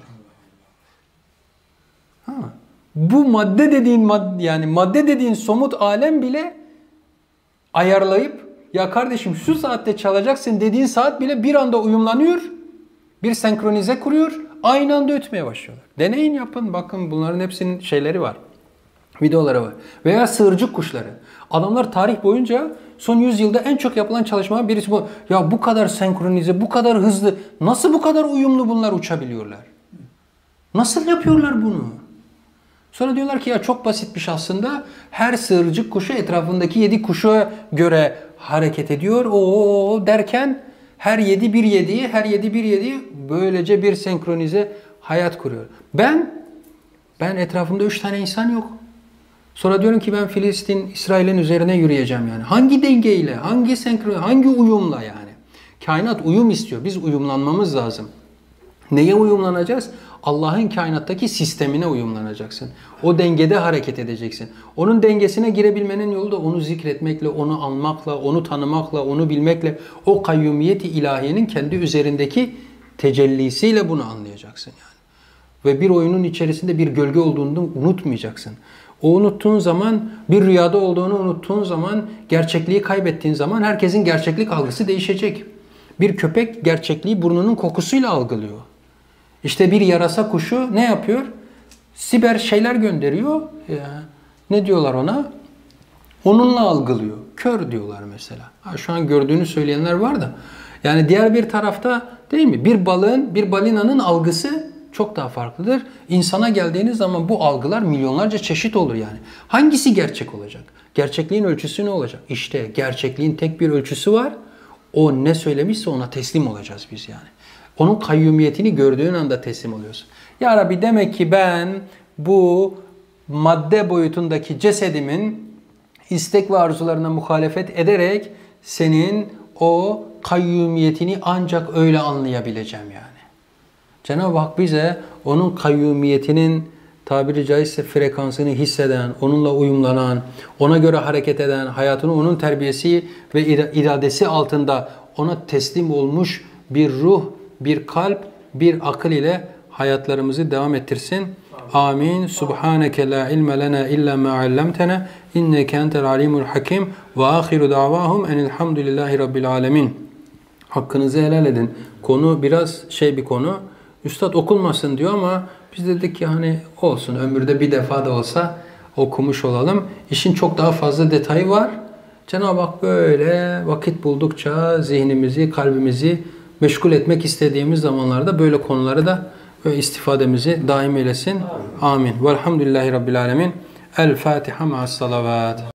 S1: Ha. Bu madde dediğin madde, yani madde dediğin somut alem bile ayarlayıp ya kardeşim şu saatte çalacaksın dediğin saat bile bir anda uyumlanıyor. Bir senkronize kuruyor. Aynı anda ötmeye başlıyorlar. Deneyin yapın. Bakın bunların hepsinin şeyleri var. Videoları var. Veya sığırcık kuşları. Adamlar tarih boyunca son yüz yılda en çok yapılan çalışma birisi bu. Ya bu kadar senkronize, bu kadar hızlı, nasıl bu kadar uyumlu bunlar uçabiliyorlar? Nasıl yapıyorlar bunu? Sonra diyorlar ki ya çok basitmiş aslında. Her sığırcık kuşu etrafındaki yedi kuşa göre hareket ediyor. O derken her yedi bir yediği, her yedi bir yediği böylece bir senkronize hayat kuruyor. Ben, ben etrafımda üç tane insan yok. Sonra diyorum ki ben Filistin, İsrail'in üzerine yürüyeceğim yani. Hangi dengeyle, hangi senkronize, hangi uyumla yani? Kainat uyum istiyor. Biz uyumlanmamız lazım. Neye uyumlanacağız? Allah'ın kainattaki sistemine uyumlanacaksın. O dengede hareket edeceksin. Onun dengesine girebilmenin yolu da onu zikretmekle, onu anmakla, onu tanımakla, onu bilmekle, o kayyumiyeti ilahiyenin kendi üzerindeki tecellisiyle bunu anlayacaksın yani. Ve bir oyunun içerisinde bir gölge olduğunu unutmayacaksın. O unuttuğun zaman, bir rüyada olduğunu unuttuğun zaman, gerçekliği kaybettiğin zaman herkesin gerçeklik algısı değişecek. Bir köpek gerçekliği burnunun kokusuyla algılıyor. İşte bir yarasa kuşu ne yapıyor? Siber şeyler gönderiyor. Ya, ne diyorlar ona? Onunla algılıyor. Kör diyorlar mesela. Ha, şu an gördüğünü söyleyenler var da. Yani diğer bir tarafta değil mi? Bir balığın, bir balinanın algısı çok daha farklıdır. İnsana geldiğiniz zaman bu algılar milyonlarca çeşit olur yani. Hangisi gerçek olacak? Gerçekliğin ölçüsü ne olacak? İşte gerçekliğin tek bir ölçüsü var. O ne söylemişse ona teslim olacağız biz yani. Onun kayyumiyetini gördüğün anda teslim oluyorsun. Ya Rabbi, demek ki ben bu madde boyutundaki cesedimin istek ve arzularına muhalefet ederek senin o kayyumiyetini ancak öyle anlayabileceğim yani. Cenab-ı Hak bize onun kayyumiyetinin tabiri caizse frekansını hisseden, onunla uyumlanan, ona göre hareket eden, hayatını onun terbiyesi ve iradesi altında ona teslim olmuş bir ruh, bir kalp, bir akıl ile hayatlarımızı devam ettirsin. Amin. Subhaneke la ilme lena illa ma allamtena inneke entel alimul hakim ve ahiru davahum enelhamdülillahi rabbil alemin. Hakkınızı helal edin. Konu biraz şey bir konu. Üstad okunmasın diyor ama biz dedik ki hani olsun, ömürde bir defa da olsa okumuş olalım. İşin çok daha fazla detayı var. Cenab-ı Hak böyle vakit buldukça zihnimizi, kalbimizi meşgul etmek istediğimiz zamanlarda böyle konuları da istifademizi daim eylesin. Amin. Velhamdülillahi Rabbil alemin. El Fatiha ma'as salavat.